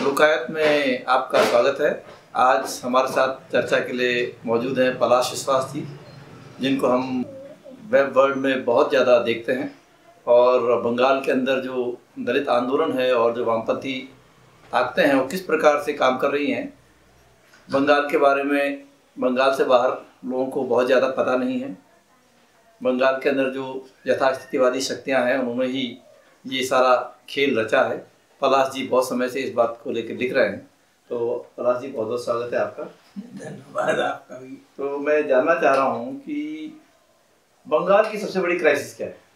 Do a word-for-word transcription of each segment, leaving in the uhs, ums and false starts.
लोकायत में आपका स्वागत है। आज हमारे साथ चर्चा के लिए मौजूद हैं पलाश विश्वास जी, जिनको हम वेब वर्ल्ड में बहुत ज़्यादा देखते हैं और बंगाल के अंदर जो दलित आंदोलन है और जो वामपंथी ताकतें हैं वो किस प्रकार से काम कर रही हैं, बंगाल के बारे में बंगाल से बाहर लोगों को बहुत ज़्यादा पता नहीं है। बंगाल के अंदर जो यथास्थितिवादी शक्तियाँ हैं उन्होंने ही ये सारा खेल रचा है। पलाश जी बहुत समय से इस बात को लेकर लिख रहे हैं, तो पलाश जी बहुत बहुत स्वागत है आपका। धन्यवाद आपका भी। तो मैं जानना चाह रहा हूँ कि बंगाल की सबसे बड़ी क्राइसिस क्या है?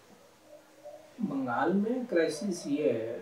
बंगाल में क्राइसिस ये है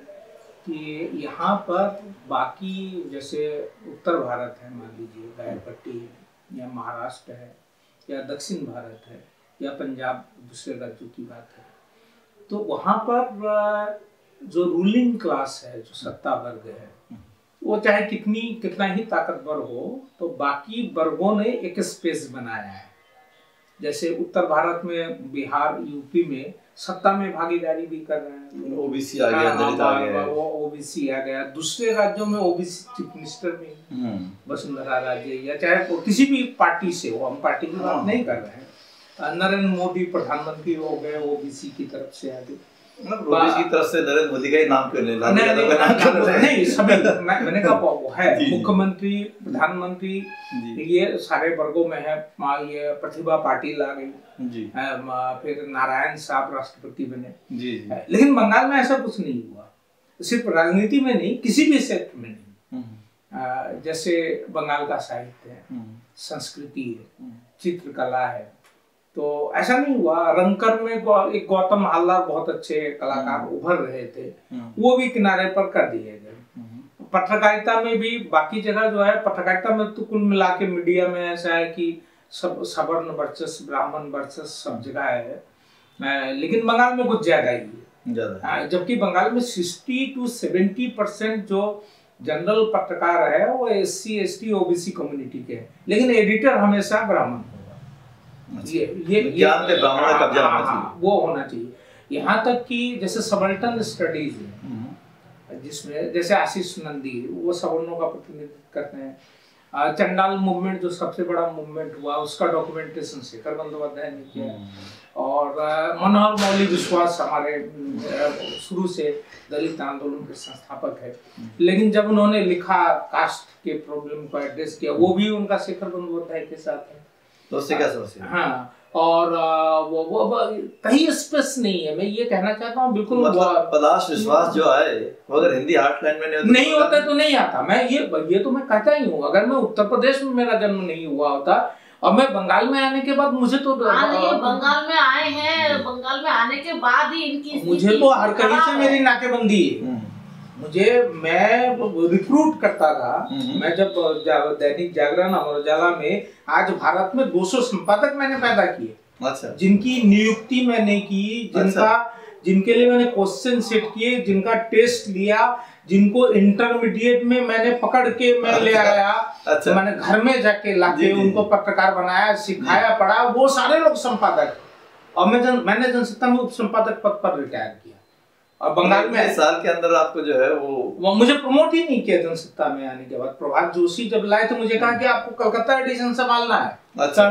कि यहाँ पर बाकी जैसे उत्तर भारत है, मान लीजिए गायरपट्टी है, या महाराष्ट्र है, या दक्षिण भारत है, या पंजाब दूसरे राज्यों की बात है, तो वहाँ पर जो रूलिंग क्लास है, जो सत्ता वर्ग है, वो चाहे कितनी कितना ही ताकतवर हो तो बाकी वर्गों ने एक स्पेस बनाया है। जैसे उत्तर भारत में बिहार यूपी में सत्ता में भागीदारी भी कर रहे हैं, ओबीसी आ गया, दलित आ गया, वो ओबीसी आ गया। दूसरे राज्यों में ओबीसी चीफ मिनिस्टर भी वसुंधरा राजे या चाहे किसी भी पार्टी से हो, हम पार्टी की बात नहीं कर रहे हैं। नरेंद्र मोदी प्रधानमंत्री हो गए ओबीसी की तरफ से आगे, ओबीसी की तरफ से नरेंद्र मोदी का ही नाम क्यों नहीं? नहीं नहीं, नहीं सभी मैं, मैंने कहा वो है मुख्यमंत्री, प्रधानमंत्री, ये सारे वर्गों में है। ये प्रतिभा पाटिल आ गई जी, फिर नारायण साहब राष्ट्रपति बने जी, जी। लेकिन बंगाल में ऐसा कुछ नहीं हुआ, सिर्फ राजनीति में नहीं, किसी भी क्षेत्र में नहीं। जैसे बंगाल का साहित्य है, संस्कृति है, चित्रकला है, तो ऐसा नहीं हुआ। रंगकर में एक गौतम हालदार बहुत अच्छे कलाकार उभर रहे थे, वो भी किनारे पर कर दिए गए। पत्रकारिता में भी बाकी जगह जो है, पत्रकारिता में तो कुल मिला के मीडिया में ऐसा है कि सब सवर्ण वर्चस्व, ब्राह्मण वर्चस्व सब जगह है, लेकिन बंगाल में कुछ ज्यादा ही है। जबकि बंगाल में सिक्सटी टू सेवेंटी परसेंट जो जनरल पत्रकार है वो S C S T OBC community के हैं, लेकिन एडिटर हमेशा ब्राह्मण। ये ये ज्ञान पे ब्राह्मण का कब्जा होना चाहिए, वो होना चाहिए। यहाँ तक कि जैसे सबल्टन स्टडीज है, जिसमें जैसे आशीष नंदी वो सवर्णों का प्रतिनिधित्व करते हैं। चंडाल मूवमेंट जो सबसे बड़ा मूवमेंट हुआ, उसका डॉक्यूमेंटेशन शेखर बंदोपाध्याय ने किया। और मनोहर मौली विश्वास हमारे शुरू से दलित आंदोलन के संस्थापक है, लेकिन जब उन्होंने लिखा कास्ट के प्रॉब्लम को एड्रेस किया, वो भी उनका शेखर बंदोपाध्याय के साथ है। तो उससे क्या समस्या? हाँ, और वो वो कहीं स्पेस नहीं है। मैं ये कहना चाहता हूँ बिल्कुल, मतलब पलाश विश्वास जो आए वो अगर हिंदी हार्टलैंड में नहीं होता नहीं होता तो नहीं आता। मैं ये ये तो मैं कहता ही हूँ, अगर मैं उत्तर प्रदेश में मेरा जन्म नहीं हुआ होता और मैं बंगाल में आने के बाद मुझे तो बंगाल में आए हैं, बंगाल में आने के बाद ही इनकी मुझे तो हर कहीं से मेरी नाकेबंदी है। मुझे मैं रिक्रूट करता था, मैं जब दैनिक जागरण और उजाला में, आज भारत में दो सौ संपादक मैंने पैदा किए। अच्छा। जिनकी नियुक्ति मैंने की, जिनका अच्छा। जिनके लिए मैंने क्वेश्चन सेट किए, जिनका टेस्ट लिया, जिनको इंटरमीडिएट में मैंने पकड़ के मैं अच्छा। ले आया, अच्छा। मैंने घर में जाके लाके उनको पत्रकार बनाया, सिखाया, पढ़ा, वो सारे लोग संपादक। और मैं जन, मैंने जनसत्ता में उप संपादक पद पर रिटायर किया। और बंगाल में साल के अंदर आपको जो है वो, वो मुझे प्रमोट ही नहीं किया जनसत्ता में आने के बाद। प्रभात जोशी जब लाए तो मुझे कहा कि आपको कलकत्ता एडिशन संभालना है। अच्छा।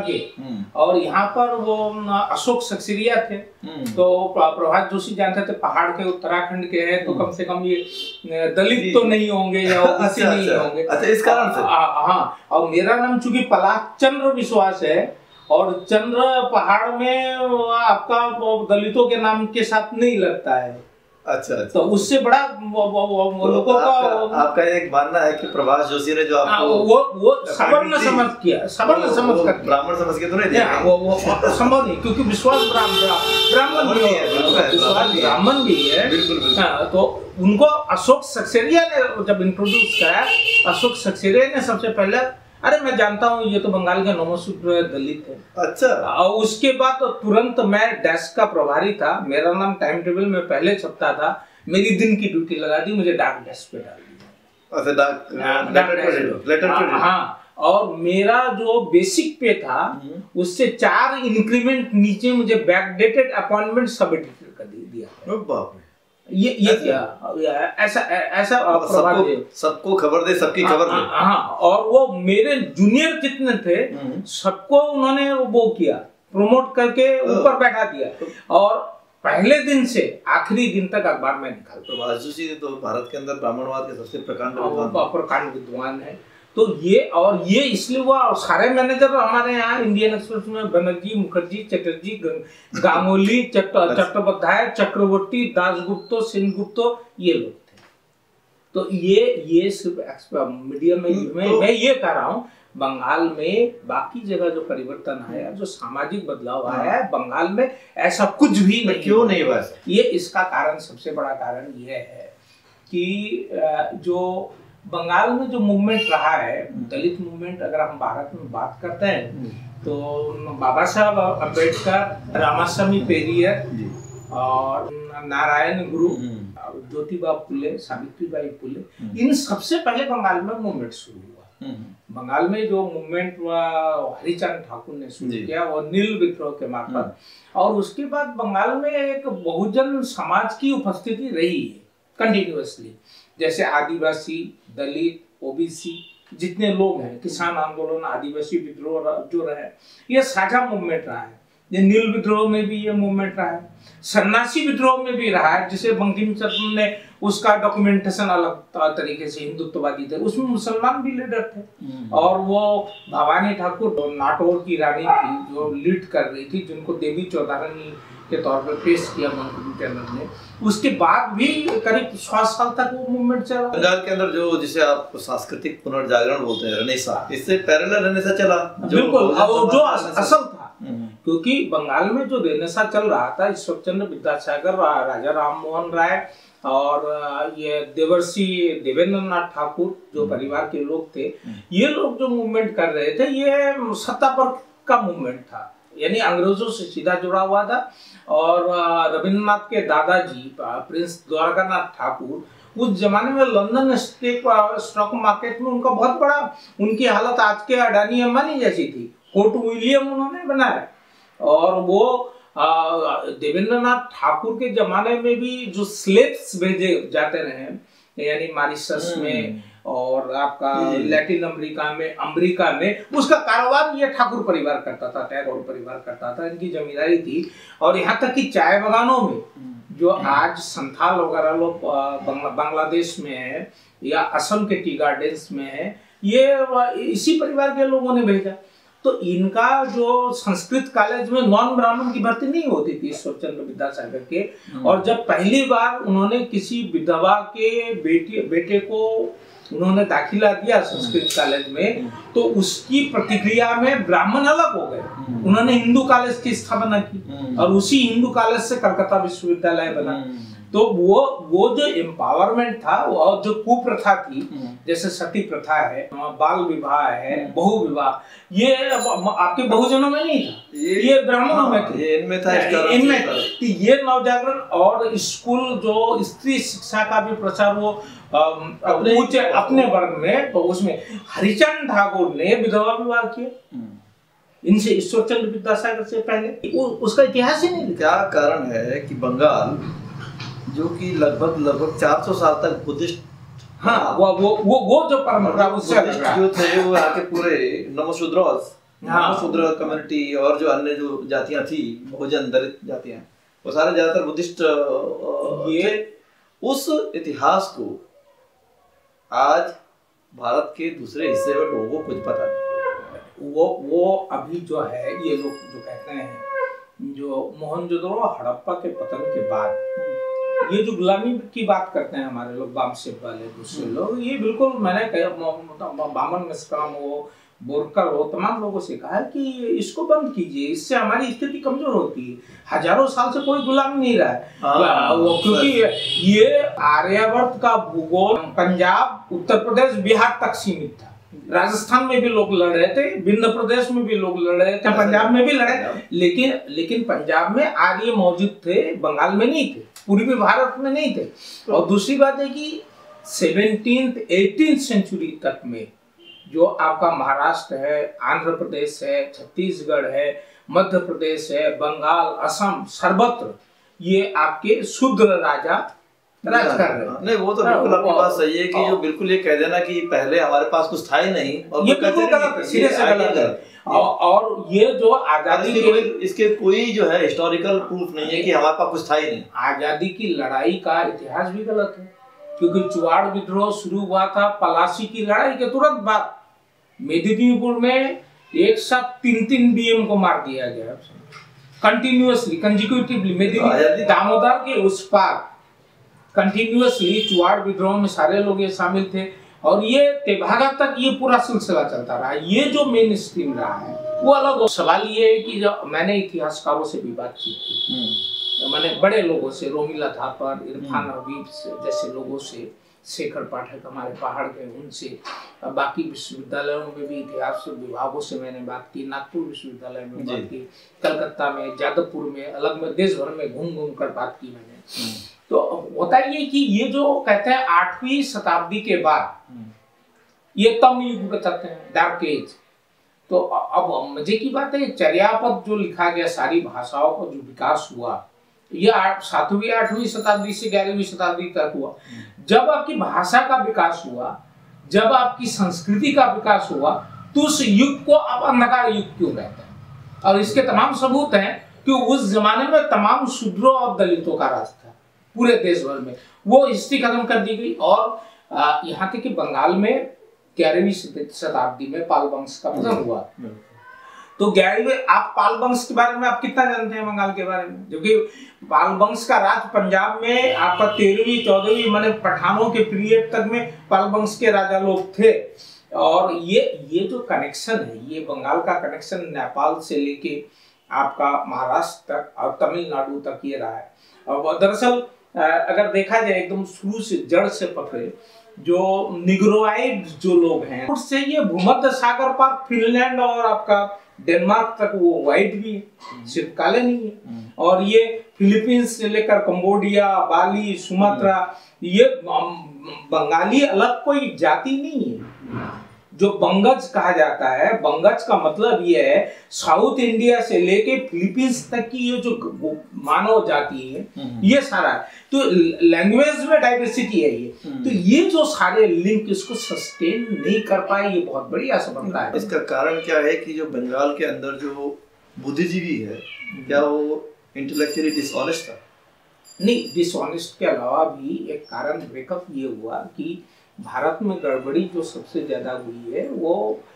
और यहाँ पर वो अशोक सक्सेरिया थे, तो प्रभात जोशी जानते थे पहाड़ के, उत्तराखंड के हैं, तो कम से कम ये दलित तो नहीं होंगे या ओबीसी अच्छा, नहीं होंगे। अच्छा, इस कारण से हाँ। और मेरा नाम चूंकि पलाश चंद्र विश्वास है, और चंद्र पहाड़ में आपका दलितों के नाम के साथ नहीं लगता है। अच्छा, अच्छा। तो उससे बड़ा वो, वो, वो, वो तो लोगों का आपका एक मानना है कि प्रभास जोशी ने जो आपको वो वो सवर्ण समझ किया, सवर्ण समझ कर ब्राह्मण समझ के तो नहीं दिया, वो वो संभव नहीं, क्योंकि विश्वास ब्राह्मण भी है, विश्वास ब्राह्मण भी है, बिल्कुल। तो उनको अशोक सक्सेरिया ने जब इंट्रोड्यूस किया, अशोक सक्सेरिया ने सबसे पहले, अरे मैं जानता हूँ ये तो बंगाल के नमोसूत्र दलित है। अच्छा। और उसके बाद तो तुरंत मैं डेस्क का प्रभारी था, मेरा नाम टाइम टेबल में पहले छपता था, मेरी दिन की ड्यूटी लगा दी, मुझे डाक डेस्क पे डाल दिया। अच्छा, डाक लेटर लेटर हाँ। और मेरा जो बेसिक पे था उससे चार इंक्रीमेंट नीचे मुझे बैकडेटेड अपॉइंटमेंट सब एडिटर कर दिया। बाप रे, ये ये क्या ऐसा ऐसा सबको सबको खबर दे, सबकी खबर दे। हाँ, और वो मेरे जूनियर जितने थे सबको उन्होंने वो किया, प्रमोट करके ऊपर बैठा दिया, और पहले दिन से आखिरी दिन तक अखबार में निकाल। प्रभाष जोशी तो भारत के अंदर ब्राह्मणवाद के सबसे प्रकांड प्रकांड विद्वान है। तो ये और ये इसलिए हुआ, और सारे मैनेजर हमारे यहाँ इंडियन एक्सप्रेस में बनर्जी, मुखर्जी, चटर्जी, गांगुली, चट्टोपाध्याय, चक्रवर्ती, दासगुप्तो, सेनगुप्तो, ये लोग थे। तो ये ये सिर्फ मीडिया में मैं, मैं ये कह रहा हूँ, बंगाल में बाकी जगह जो परिवर्तन आया, जो सामाजिक बदलाव आया है, बंगाल में ऐसा कुछ भी नहीं। क्यों नहीं हुआ? ये इसका कारण, सबसे बड़ा कारण ये है कि जो बंगाल में जो मूवमेंट रहा है, दलित मूवमेंट, अगर हम भारत में बात करते हैं तो बाबा साहब अम्बेडकर, रामास्वामी पेरियर और नारायण गुरु, ज्योतिबा फुले, सावित्रीबाई फुले, इन सबसे पहले बंगाल में मूवमेंट शुरू हुआ। बंगाल में जो मूवमेंट हरिचंद ठाकुर ने शुरू किया वो नील विद्रोह के मार्फत, और उसके बाद बंगाल में एक बहुजन समाज की उपस्थिति रही है कंटिन्यूअसली। जैसे आदिवासी, दलित, ओबीसी जितने लोग हैं, किसान आंदोलन, आदिवासी विद्रोह जो रहे, ये साझा मूवमेंट रहा है। ये नील विद्रोह में भी ये मूवमेंट रहा है, सन्यासी विद्रोह में भी रहा है, जिसे बंकिम चंद्र ने उसका डॉक्यूमेंटेशन अलग तरीके से, हिंदुत्ववादी थे, उसमें मुसलमान भी लीडर थे। और वो भवानी ठाकुर नाटौर की रानी थी जो लीड कर रही थी, जिनको देवी चौधारानी के तौर पर पेश किया बंकिम चंद्र ने। उसके बाद भी करीब सौ साल तक वो मूवमेंट चला। बंगाल के अंदर जो जिसे आप सांस्कृतिक पुनर्जागरण बोलते हैं, रेनेसां, इससे पैरेलल रेनेसां चला, बिल्कुल, जो असल था। क्योंकि बंगाल में जो रेनेसां चल रहा था, ईश्वर चंद्र विद्यासागर, राजा राम मोहन राय और ये देवर्षि देवेंद्र नाथ ठाकुर जो परिवार के लोग थे, ये लोग जो मूवमेंट कर रहे थे, ये सत्ता पर का मूवमेंट था, यानी अंग्रेजों से सीधा जुड़ा हुआ था। और रविन्द्रनाथ के दादाजी प्रिंस द्वारकानाथ ठाकुर उस जमाने में लंदन स्टॉक मार्केट में उनका बहुत बड़ा, उनकी हालत आज के अडानी अंबानी जैसी थी। फोर्ट विलियम उन्होंने बनाया, और वो देवेंद्रनाथ ठाकुर के जमाने में भी जो स्लेव्स भेजे जाते रहे, यानी मॉरिशस में और आपका लैटिन अमेरिका में, अमेरिका में, उसका कारोबार ये ठाकुर परिवार करता था, टैगोर परिवार करता था, इनकी जमींदारी थी। और यहाँ तक कि चाय बागानों में जो आज संथाल वगैरह लोग बांग्लादेश में है या असम के टी गार्डन्स में है, ये इसी परिवार के लोगों ने भेजा। तो इनका जो संस्कृत कॉलेज में नॉन ब्राह्मण की भर्ती नहीं होती थी ईश्वर चंद्र विद्यासागर के, और जब पहली बार उन्होंने किसी विधवा के बेटे बेटे को उन्होंने दाखिला दिया संस्कृत कॉलेज में, तो उसकी प्रतिक्रिया में ब्राह्मण अलग हो गए। उन्होंने हिंदू कॉलेज की स्थापना की, और उसी हिंदू कॉलेज से कलकत्ता विश्वविद्यालय बना। तो वो वो जो एम्पावरमेंट था, और जो कुप्रथा थी, जैसे सती प्रथा है, बाल विवाह है, बहु विवाह, ये आपके बहुजनों में नहीं था, ये, ये ब्राह्मणों में थे, इनमें था, इनमें था। ये नवजागरण और स्कूल जो स्त्री शिक्षा का भी प्रचार वो अपने अपने वर्ग में, तो उसमें हरिचंद ठाकुर ने विधवा विवाह किया इनसे, ईश्वर चंद्र विद्यासागर से पहले। वो उसका इतिहास ही नहीं। क्या कारण है कि बंगाल जो कि लगभग लगभग चार सौ साल तक बुद्धिस्ट, हाँ, वो वो वो वो जो परंपरा उससे जो थे, वो यहाँ के पूरे नमशूद्रोस, नमशूद्र कम्युनिटी और जो अन्य जो जातियां थी, बहुजन दलित जातियां, वो सारे ज्यादातर बुद्धिस्ट। ये उस इतिहास को आज भारत के दूसरे हिस्से में लोगों को कुछ पता नहीं। वो वो अभी जो है, ये लोग जो कहते हैं, जो मोहनजोदड़ो हड़प्पा के पतन के बाद ये जो गुलामी की बात करते हैं हमारे लोग, बामसेब वाले दूसरे लोग, ये बिल्कुल मैंने कहा, बामन मिश्राम हो, बोरकर हो, तमाम लोगों से कहा है कि इसको बंद कीजिए, इससे हमारी स्थिति कमजोर होती है। हजारों साल से कोई गुलाम नहीं रहा है, वो क्योंकि ये आर्यावर्त का भूगोल पंजाब, उत्तर प्रदेश, बिहार तक सीमित था। राजस्थान में भी लोग लड़ रहे थे, विंध्य प्रदेश में भी लोग लड़ रहे थे, पंजाब में भी लड़े, लेकिन लेकिन पंजाब में आर्य मौजूद थे, बंगाल में नहीं थे, पूर्वी भारत में नहीं थे। और दूसरी बात है कि सेवनटीन्थ एटीन्थ सेंचुरी तक में जो आपका महाराष्ट्र है, आंध्र प्रदेश है, छत्तीसगढ़ है, मध्य प्रदेश है, बंगाल, असम, सर्वत्र ये आपके शूद्र राजा राज कर रहे। नहीं वो तो बिल्कुल आपकी बात सही है कि जो बिल्कुल ये कह देना कि पहले हमारे पास कुछ था ही नहीं, और ये बिल्कुल गलत है, सीधे से गलत है। और ये जो आजादी के इसके कोई जो है हिस्टोरिकल प्रूफ नहीं है कि हमारे पास कुछ था ही नहीं। आजादी की लड़ाई का इतिहास भी गलत है, क्योंकि चुवाड़ विद्रोह शुरू हुआ था पलासी की लड़ाई के तुरंत बाद। मेदिनीपुर में एक साथ तीन तीन डीएम को मार दिया गया कंटिन्यूअसली, कंजिक्यूटिवली। मेदिनी दामोदर के उस पार कंटिन्यूअसली चुवाड़ विद्रोह में सारे लोग ये शामिल थे, और ये तेभागा तक ये पूरा सिलसिला चलता रहा। ये जो मेन स्ट्रीम रहा है वो अलग। सवाल ये है कि जो मैंने इतिहासकारों से भी बातचीत की, मैंने बड़े लोगों से, रोमिला थापर, इरफान हबीब जैसे लोगों से, शेखर पाठक हमारे पहाड़ के, उनसे, बाकी विश्वविद्यालयों में भी इतिहास विभागों से मैंने बात की, नागपुर विश्वविद्यालय में बात की, कलकत्ता में, जादवपुर में, अलग में देश भर में घूम घूम कर बात की मैंने। तो होता ये कि ये जो कहते हैं आठवीं शताब्दी के बाद ये तम युग बताते हैं, डार्क एज। तो अब मजे की बात है, चर्यापद जो लिखा गया, सारी भाषाओं का जो विकास हुआ, ये सातवीं आठवीं शताब्दी से ग्यारहवीं शताब्दी तक हुआ। जब आपकी भाषा का विकास हुआ, जब आपकी संस्कृति का विकास हुआ, तो उस युग को अब अंधकार युग क्यों कहते हैं? और इसके तमाम सबूत हैं कि उस जमाने में तमाम शूद्रों और दलितों का राज था पूरे देश भर में। वो हिस्ट्री खत्म कर दी गई। और यहाँ तक कि बंगाल में ग्यारहवीं शताब्दी में पाल वंश का पतन हुआ। तो ग्यारहवीं, आप पाल वंश के बारे में आप कितना जानते हैं बंगाल के बारे में? जो कि पाल वंश का राज पंजाब में आपका तेरहवीं चौदहवीं माने पठानों के पीरियड तक में पाल वंश के राजा लोग थे। और ये ये जो कनेक्शन है, ये बंगाल का कनेक्शन नेपाल से लेके आपका महाराष्ट्र तक और तमिलनाडु तक ये रहा है। और दरअसल अगर देखा जाए एकदम शुरू से जड़ से पकड़े, जो निग्रोइड जो लोग हैं, उससे ये भूमध्य सागर पर फिनलैंड और आपका डेनमार्क तक वो व्हाइट भी है, सिर्फ काले नहीं है। और ये फिलीपींस से लेकर कंबोडिया, बाली, सुमात्रा, ये बंगाली अलग कोई जाति नहीं है। जो बंगज कहा जाता है, बंगज का मतलब ये है साउथ इंडिया से लेके फिलीपींस तक की ये जो मानव जाति है, ये सारा है। तो लैंग्वेज में डाइवर्सिटी है ये। तो ये जो सारे लिंक इसको सस्टेन नहीं कर पाए, ये बहुत बड़ी असफलता है। इसका कारण क्या है कि जो बंगाल के अंदर जो बुद्धिजीवी है, क्या वो इंटेलेक्चुअली डिसऑनेस्ट था? नहीं, डिसऑनेस्ट के अलावा भी एक कारण ब्रेकअप ये हुआ कि भारत में गड़बड़ी जो सबसे ज्यादा हुई है वो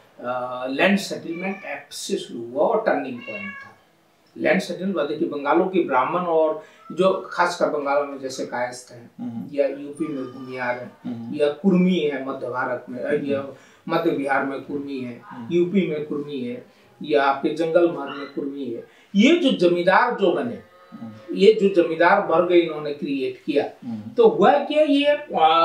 लैंड सेटलमेंट एक्ट से शुरू हुआ और टर्निंग पॉइंट था। लैंड सेटलमेंट देखिए, बंगालों की ब्राह्मण और जो खासकर बंगालों में जैसे कायस्थ हैं, या यूपी में भूमियार हैं, या कुर्मी है मध्य भारत में, या मध्य बिहार में कुर्मी है, यूपी में कुर्मी है, या आपके जंगल भर में कुर्मी है। ये जो जमींदार जो बने, ये जो जमींदार वर्ग इन्होंने क्रिएट किया, तो हुआ क्या, ये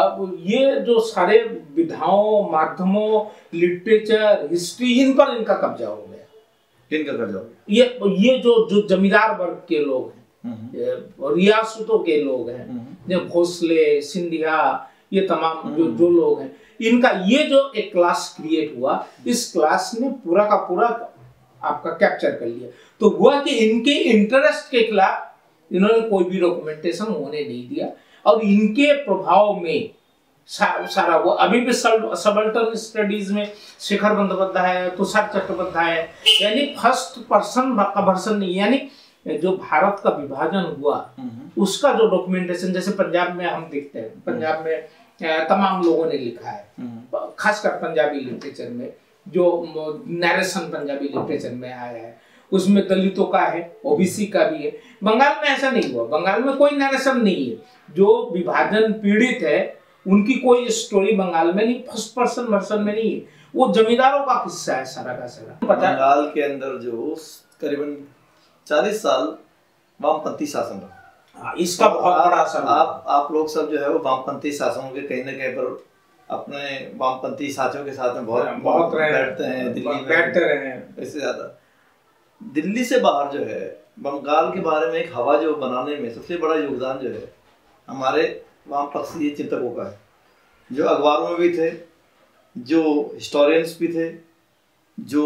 ये जो सारे विधाओं, माध्यमों, लिटरेचर, हिस्ट्री, इन पर इनका कब्जा हो गया। इनका कब्जा हो गया। ये ये जो जो जमींदार वर्ग के लोग हैं, रियासतों के लोग हैं, जो भोसले, सिंधिया, ये तमाम जो जो लोग हैं, इनका ये जो एक क्लास क्रिएट हुआ, इस क्लास ने पूरा का पूरा आपका कैप्चर कर लिया। तो हुआ कि इनके इंटरेस्ट के खिलाफ इन्होंने कोई भी डॉक्यूमेंटेशन होने नहीं दिया, और इनके प्रभाव में सा, सारा वो अभी भी सबल्टन स्टडीज में शेखर बंदोपाध्याय, तुषार चट्टोपाध्याय, यानी फर्स्ट पर्सन का वर्सन नहीं, यानी जो भारत का विभाजन हुआ उसका जो डॉक्यूमेंटेशन, जैसे पंजाब में हम देखते हैं, पंजाब में तमाम लोगों ने लिखा है, खासकर पंजाबी लिटरेचर में जो नरेशन पंजाबी लिटरेचर में आया है, उसमें दलितों का है, ओबीसी का भी है। बंगाल में ऐसा नहीं हुआ। बंगाल में कोई नरेशन नहीं है। जो विभाजन पीड़ित है उनकी कोई स्टोरी बंगाल में नहीं, फर्स्ट पर्सन वर्सन में नहीं है। वो जमींदारों का किस्सा है सारा का सारा। बंगाल के अंदर जो करीबन चालीस साल वामपंथी शासन रहा, इसका बहुत बड़ा असर। आप आप लोग सब जो है वो वामपंथी शासनों के कहीं ना कहीं पर अपने वामपंथी साथियों के साथ में बहुत बहुत बैठते हैं, दिल्ली में बैठते रहे हैं। इससे ज्यादा दिल्ली से बाहर जो है बंगाल के बारे में एक हवा जो बनाने में सबसे बड़ा योगदान जो है हमारे वामपंथी चिंतकों का है, जो अखबारों में भी थे, जो हिस्टोरियंस भी थे, जो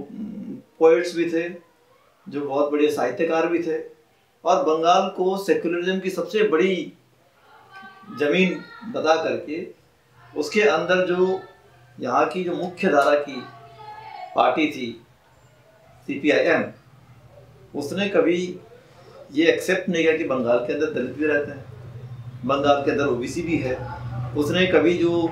पोइट्स भी थे, जो बहुत बड़े साहित्यकार भी थे, और बंगाल को सेक्युलरिज्म की सबसे बड़ी जमीन बता करके उसके अंदर जो यहाँ की जो मुख्य धारा की पार्टी थी सी पी आई एम, उसने कभी ये एक्सेप्ट नहीं किया कि बंगाल के अंदर दलित भी रहते हैं, बंगाल के अंदर ओ बी सी भी है। उसने कभी जो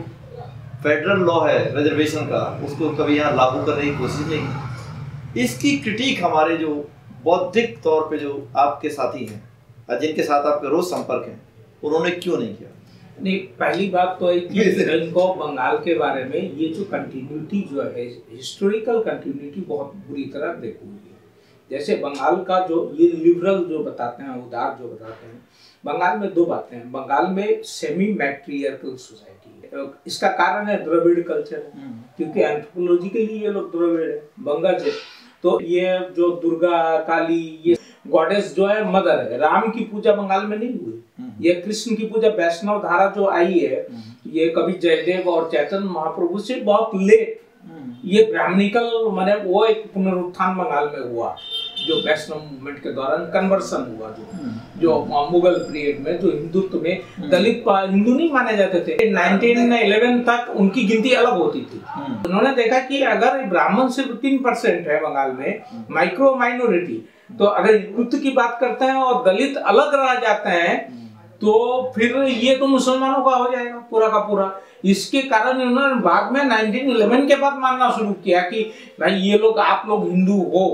फेडरल लॉ है रिजर्वेशन का, उसको कभी यहाँ लागू करने की कोशिश नहीं की। इसकी क्रिटिक हमारे जो बौद्धिक तौर पे जो आपके साथी हैं, जिनके साथ आपके रोज संपर्क हैं, उन्होंने क्यों नहीं किया? नहीं, पहली बात तो है कि इनको बंगाल के बारे में ये जो कंटिन्यूटी जो है, हिस्टोरिकल कंटिन्यूटी बहुत बुरी तरह देखी हुई है। जैसे बंगाल का जो ये लिबरल जो बताते हैं, उदार जो बताते हैं, बंगाल में दो बातें हैं। बंगाल में सेमी मैट्रियर्कल सोसाइटी है। इसका कारण है द्रविड़ कल्चर, क्योंकि एंथ्रोपोलॉजिकली ये लोग द्रविड़ है, बंगाल है। तो ये जो दुर्गा काली, ये गॉडेस जो है मदर है। राम की पूजा बंगाल में नहीं हुई, ये कृष्ण की पूजा वैष्णव धारा जो आई है, ये कभी जयदेव और चैतन्य महाप्रभु से बहुत लेट ये ब्राह्मणिकल माने वो एक पुनरुत्थान बंगाल में हुआ, जो वैष्णव मूवमेंट के दौरान कन्वर्सन हुआ, जो जो मुगल पीरियड में जो हिंदुत्व में दलित हिंदू नहीं माने जाते थे। नाइनटीन इलेवन तक उनकी गिनती अलग होती थी। उन्होंने देखा कि अगर ब्राह्मण सिर्फ तीन परसेंट है बंगाल में, माइक्रो माइनॉरिटी, तो अगर हिंदुत्व की बात करते हैं और दलित अलग रह जाते हैं तो फिर ये तो मुसलमानों का हो जाएगा पूरा का पूरा। इसके कारण उन्होंने बाद में नाइनटीन इलेवन के बाद मानना शुरू किया कि भाई ये लोग, आप लोग हिंदू हो।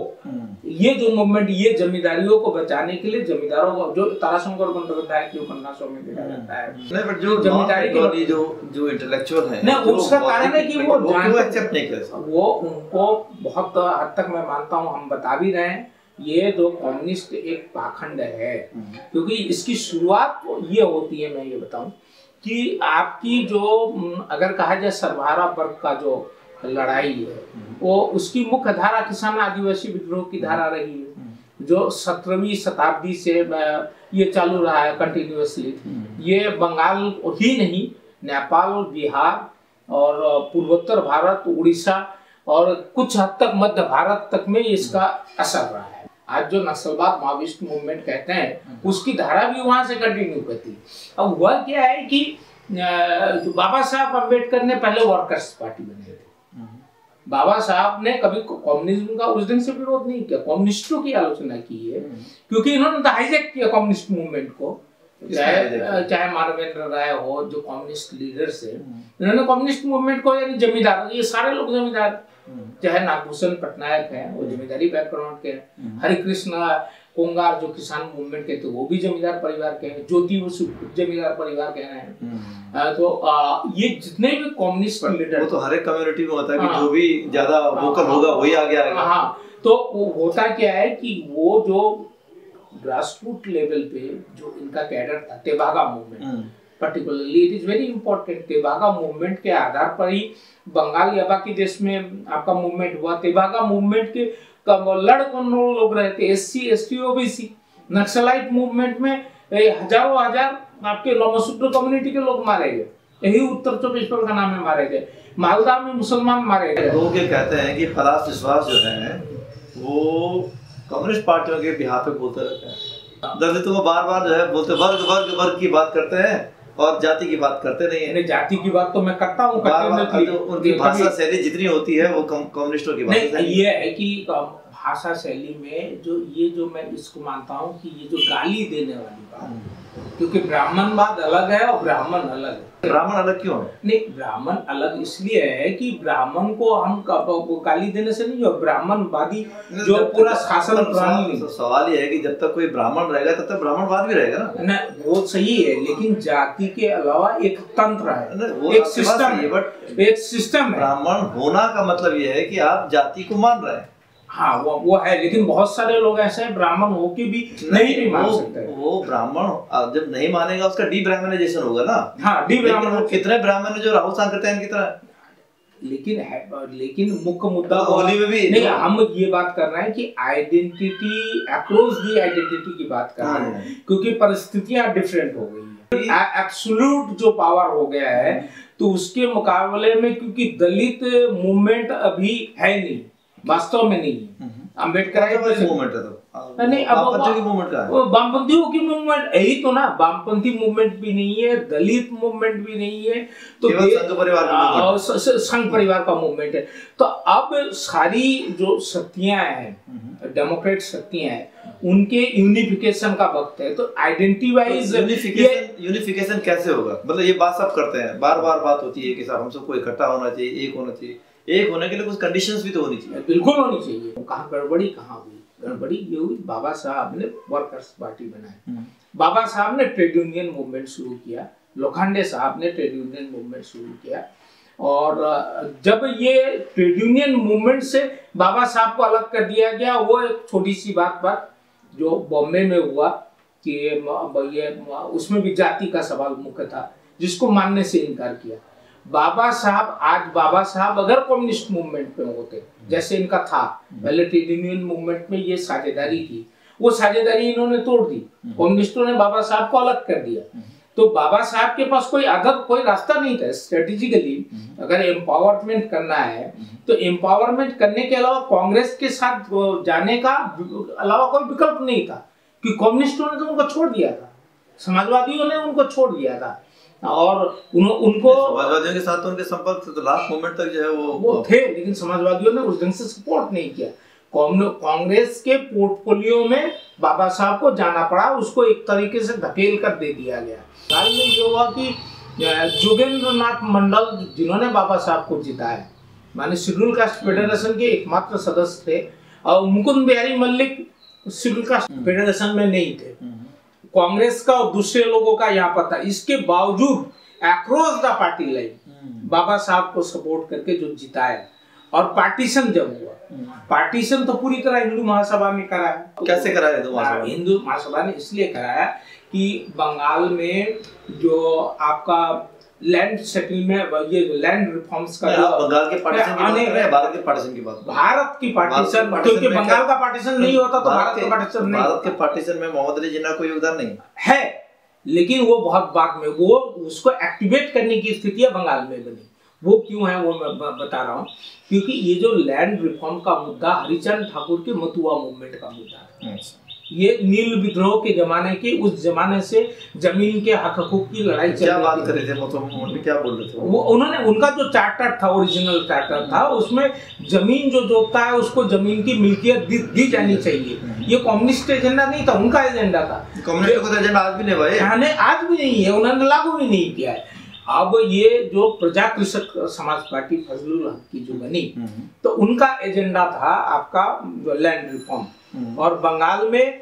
ये जो मूवमेंट, ये जमींदारियों को बचाने के लिए, जमींदारों को जो ताराशंकर बंदोपाध्याय के उपन्यासों में देखा जाता है, नहीं बट जो जमींदारी के जो जो इंटेलेक्चुअल है, नहीं उसका कारण है कि वो एक्सेप्ट नहीं कर सकते। वो उनको बहुत हद तक मैं मानता हूँ, हम बता भी रहे हैं, ये जो कम्युनिस्ट एक पाखंड है। क्योंकि इसकी शुरुआत ये होती है, मैं ये बताऊं कि आपकी जो अगर कहा जाए सर्वहारा वर्ग का जो लड़ाई है, वो उसकी मुख्य धारा किसान आदिवासी विद्रोह की धारा रही है, जो सत्रहवीं शताब्दी से ये चालू रहा है कंटिन्यूअसली। ये बंगाल ही नहीं, नेपाल, बिहार और पूर्वोत्तर भारत, उड़ीसा और कुछ हद तक मध्य भारत तक में इसका असर रहा है। आज जो नक्सलवाद माओविस्ट मूवमेंट कहते हैं, उसकी धारा भी वहां से कंटिन्यू करती है। अब हुआ क्या है कि बाबा साहब अम्बेडकर ने पहले वर्कर्स पार्टी बनाई थी। बाबा साहब ने कभी कम्युनिज्म का उस दिन से विरोध नहीं किया, कम्युनिस्टों की आलोचना की है, क्योंकि इन्होंने हाईजैक किया कम्युनिस्ट मूवमेंट को। चाहे चाहे मानवेंद्र राय हो, जो कम्युनिस्ट लीडर्स है, इन्होंने कम्युनिस्ट मूवमेंट को, यानी जमींदार, ये सारे लोग जमींदार, चाहे नागभूषण पटनायक हैं, वो जमींदारी बैकग्राउंड के हैं, हरि कृष्ण कोंगार जो किसान मूवमेंट के थे, वो भी जमींदार परिवार के हैं, ज्योति बसु जमींदार परिवार के हैं। तो आ, ये जितने भी कम्युनिस्ट लीडर, वो तो हर एक कम्युनिटी में होता है कि जो भी ज्यादा वोकल होगा वही आगे आएगा। हाँ, तो वो होता क्या है कि वो जो ग्रासरूट लेवल पे जो इनका कैडर था, Tebhaga movement particularly, it is very important. Tebhaga movement के आधार पर ही बंगाल या बाकी देश में आपका मूवमेंट हुआ। तेभागा मूवमेंट के लड़ कौन लोग रहे थे? S C, S T, O B C. Naxalite movement में हजारों हजार आपके नौमसूत्र कम्युनिटी के लोग मारे गए, यही उत्तर चौबीस परगना में मारे गए, मालदा में मुसलमान मारे गए। लोग ये कहते हैं कि पलाश विश्वास जो है वो कम्युनिस्ट पार्टियों के बिहार पे बोलते रहते हैं, दलितों को बार बार जो है बोलते, वर्ग वर्ग वर्ग की बात करते हैं और जाति की बात करते नहीं है। जाति की बात तो मैं करता हूँ, उनकी भाषा शैली जितनी होती है वो कम्युनिस्टों की भाषा। ये है कि भाषा शैली में जो ये जो मैं इसको मानता हूँ कि ये जो गाली देने वाली बात, क्योंकि ब्राह्मणवाद अलग है और ब्राह्मण अलग है। ब्राह्मण अलग क्यों है? नहीं, ब्राह्मण अलग इसलिए है कि ब्राह्मण को हम गाली देने से नहीं हो, ब्राह्मणवादी जो पूरा शासन प्रणाली। तो सवाल ये है कि जब तक कोई ब्राह्मण रहेगा तब तक ब्राह्मणवाद भी रहेगा ना। ना, वो सही है, लेकिन जाति के अलावा एक तंत्र है, एक सिस्टम है, बट एक सिस्टम है। ब्राह्मण होना का मतलब ये है कि आप जाति को मान रहे हैं। हाँ, वो वो है, लेकिन बहुत सारे लोग ऐसे हैं ब्राह्मण होके भी नहीं, नहीं मान सकते। वो ब्राह्मण जब नहीं मानेगा उसका डी ब्राह्मणाइजेशन होगा ना। हाँ, डी ब्राह्मण। कितने ब्राह्मण जो राहुल सांकृत्यायन की तरह, लेकिन है, लेकिन मुख्य मुद्दा होली में भी नहीं, हम ये बात कर रहे हैं कि आइडेंटिटी, अक्रॉस दी आइडेंटिटी की बात कर रहे हैं, क्योंकि परिस्थितियां डिफरेंट हो गई है, एब्सोल्यूट जो पावर हो गया है, तो उसके मुकाबले में क्योंकि दलित मूवमेंट अभी है नहीं, वास्तव में नहीं है। अम्बेडकर मूवमेंट है तो नहीं, अब वामपंथियों की मूवमेंट का है, वामपंथियों की मूवमेंट यही तो ना, वामपंथी मूवमेंट भी नहीं है, दलित मूवमेंट भी नहीं है, तो केवल संघ परिवार की संघ परिवार का मूवमेंट है। तो अब सारी जो शक्तियां हैं, डेमोक्रेट शक्तियां हैं, उनके यूनिफिकेशन का वक्त है। तो आइडेंटिटी वाइज यूनिफिकेशन यूनिफिकेशन कैसे होगा? मतलब ये बात सब करते हैं, बार बार बात होती है कि साहब हम सबको इकट्ठा होना चाहिए, एक होना चाहिए। एक होने के लिए कुछ कंडीशंस भी तो होनी चाहिए। बिल्कुल होनी चाहिए। कहाँ गड़बड़ी कहाँ हुई? गड़बड़ी ये हुई, बाबा साहब ने वर्कर्स पार्टी बनाई, बाबा साहब ने ट्रेड यूनियन मूवमेंट शुरू किया, लोखंडे साहब ने ट्रेड यूनियन मूवमेंट शुरू किया। और जब ये ट्रेड यूनियन मूवमेंट से बाबा साहब को अलग कर दिया गया, वो एक छोटी सी बात पर जो बॉम्बे में हुआ कि ये उसमें भी जाति का सवाल मुख्य था, जिसको मानने से इनकार किया। बाबा साहब आज बाबा साहब अगर कम्युनिस्ट मूवमेंट में होते, जैसे इनका था पहले ट्रेड यूनियन मूवमेंट में, ये साझेदारी थी, वो साझेदारी इन्होंने तोड़ दी, कम्युनिस्टों ने बाबा साहब को अलग कर दिया। तो बाबा साहब के पास कोई अदर कोई रास्ता नहीं था स्ट्रेटेजिकली। अगर एम्पावरमेंट करना है तो एम्पावरमेंट करने के अलावा कांग्रेस के साथ जाने का अलावा कोई विकल्प नहीं था, कि कम्युनिस्टों ने तो उनको छोड़ दिया था, समाजवादियों ने उनको छोड़ दिया था। और उन, उनको समाजवादियों के साथ तो उनके संपर्क तो लास्ट मोमेंट तक जो है वो वो थे, लेकिन समाजवादियों ने उस ढंग से सपोर्ट नहीं किया। कांग्रेस के पोर्टफोलियो में बाबा साहब को जाना पड़ा, उसको एक तरीके से धकेल कर दे दिया गया। हाल में ये हुआ कि जोगेंद्र नाथ मंडल, जिन्होंने बाबा साहब को जिताया, माने शेड्यूल कास्ट फेडरेशन के एकमात्र सदस्य थे, और Mukund Bihari Mallick schedule caste federation में नहीं थे, कांग्रेस का और दूसरे लोगों का यहाँ पर था। इसके बावजूद across the party line Baba Saheb को सपोर्ट करके जो जिताया। और पार्टीशन जब हुआ, पार्टीशन तो पूरी तरह हिंदू महासभा ने कराया। कैसे कराया हिंदू महासभा? हिंदू महासभा ने इसलिए कराया कि बंगाल में जो आपका लैंड सेटलमेंट, ये लैंड रिफॉर्म्स का, बंगाल के पार्टीशन की बात कर रहे हैं, भारत के पार्टीशन की बात? भारत की पार्टीशन, क्योंकि बंगाल का पार्टीशन नहीं होता तो भारत का पार्टीशन नहीं। भारत के पार्टीशन में मोहम्मद अली जिन्ना कोई योगदान नहीं है, लेकिन वो बहुत बाद में, वो उसको एक्टिवेट करने की स्थितियां बंगाल में बनी। वो क्यों है वो मैं बता रहा हूँ, क्योंकि ये जो लैंड रिफॉर्म का मुद्दा हरिचंद ठाकुर के मतुआ मूवमेंट का मुद्दा है। ये नील विद्रोह के जमाने के, उस जमाने से जमीन के हक हकूक की लड़ाई चल रही थी। क्या बात कर रहे थे मतुआ मूवमेंट में, क्या बोल रहे थे वो? उन्होंने, उनका जो चार्टर था, ओरिजिनल चार्टर था, उसमें जमीन जो जोतता है उसको जमीन की मिल्कियत दी, दी जानी चाहिए। ये कम्युनिस्ट एजेंडा नहीं था, उनका एजेंडा था। कम्युनिस्ट का एजेंडा आज भी नहीं भाई, आज भी नहीं है, उन्होंने लागू भी नहीं किया है। अब ये जो प्रजा कृषक समाज पार्टी फजलुल हक की जो बनी, तो उनका एजेंडा था आपका लैंड रिफॉर्म। और बंगाल में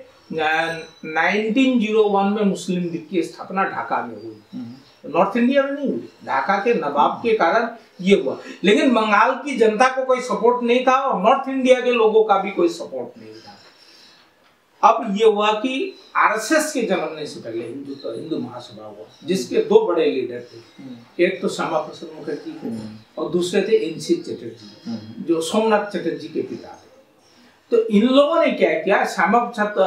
नाइनटीन ओ वन में मुस्लिम लीग की स्थापना ढाका में हुई, नॉर्थ इंडिया में नहीं हुई। ढाका के नवाब के कारण ये हुआ, लेकिन बंगाल की जनता को कोई सपोर्ट नहीं था और नॉर्थ इंडिया के लोगों का भी कोई सपोर्ट नहीं था। अब ये हुआ कि आरएसएस के जन्मने से पहले हिंदू तो हिंदू महासभा हुआ, जिसके दो बड़े लीडर थे, एक तो श्यामा प्रसाद मुखर्जी थे और दूसरे थे एनसी चटर्जी, जो सोमनाथ चटर्जी के पिता थे। तो इन लोगों ने क्या किया, श्यामा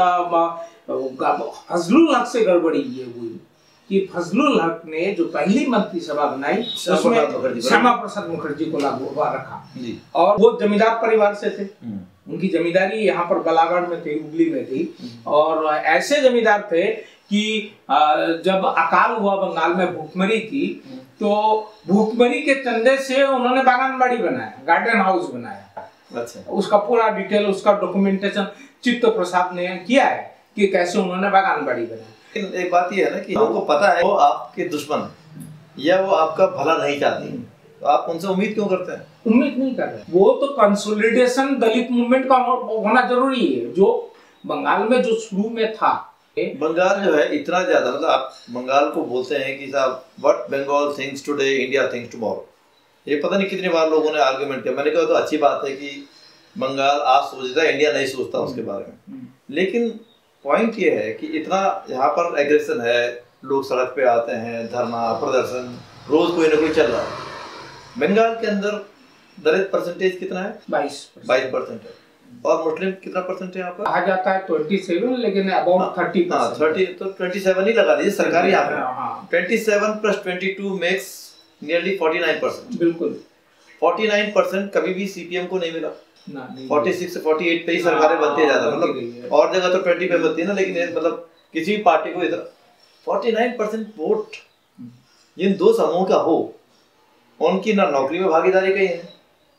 प्रसाद फजलुल हक से गड़बड़ी ये हुई कि फजलुल हक ने जो पहली मंत्रिसभा बनाई उसमें श्यामा प्रसाद मुखर्जी को लागू रखा, और वो जमींदार परिवार से थे। उनकी जमींदारी यहाँ पर बलागढ़ में थी, हुगली में थी, और ऐसे जमींदार थे कि जब अकाल हुआ बंगाल में, भूखमरी थी, तो भूखमरी के चंदे से उन्होंने बागानबाड़ी बनाया, गार्डन हाउस बनाया। अच्छा। उसका पूरा डिटेल, उसका डॉक्यूमेंटेशन चित्त प्रसाद ने किया है कि कैसे उन्होंने बागानबाड़ी बनाई। एक बात ये है ना कि हमको पता है वो आपके दुश्मन या वो आपका भला नहीं चाहती, तो आप उनसे उम्मीद क्यों करते हैं? उम्मीद नहीं कर रहे। वो तो कंसोलिडेशन दलित मूवमेंट का होना जरूरी है, जो बंगाल में जो शुरू में था। बंगाल जो है इतना ज्यादा, मतलब आप बंगाल को बोलते हैं कि साहब what Bengal thinks today India thinks tomorrow. ये पता नहीं कितनी बार लोगों ने आर्गुमेंट किया। मैंने कहा तो अच्छी बात है कि बंगाल आज सोचता है, इंडिया नहीं सोचता उसके बारे में, लेकिन पॉइंट ये है कि इतना यहाँ पर एग्रेशन है, लोग सड़क पे आते हैं, धरना प्रदर्शन रोज कोई ना कोई चल रहा है। बंगाल के अंदर दलित परसेंटेज कितना है? बाईस बाईस परसेंट है, और मुस्लिम कितना परसेंट है यहाँ पर? कहा जाता है सत्ताईस, लेकिन अबाउट थर्टी परसेंट। हाँ, तीस तो सत्ताईस ही लगा दीजिए सरकारी यहाँ पे। सत्ताईस प्लस बाईस मेक्स नियरली उनचास परसेंट। बिल्कुल, उनचास परसेंट कभी भी सीपीएम को नहीं मिला। फोर्टी सिक्स से फोर्टी एट पे ही सरकारें बनती है ज्यादा, मतलब और जगह तो ट्वेंटी पे बनती है ना, लेकिन मतलब किसी भी पार्टी को इधर फोर्टी नाइन परसेंट वोट जिन दो समूह का हो, उनकी ना नौकरी में भागीदारी कहीं है,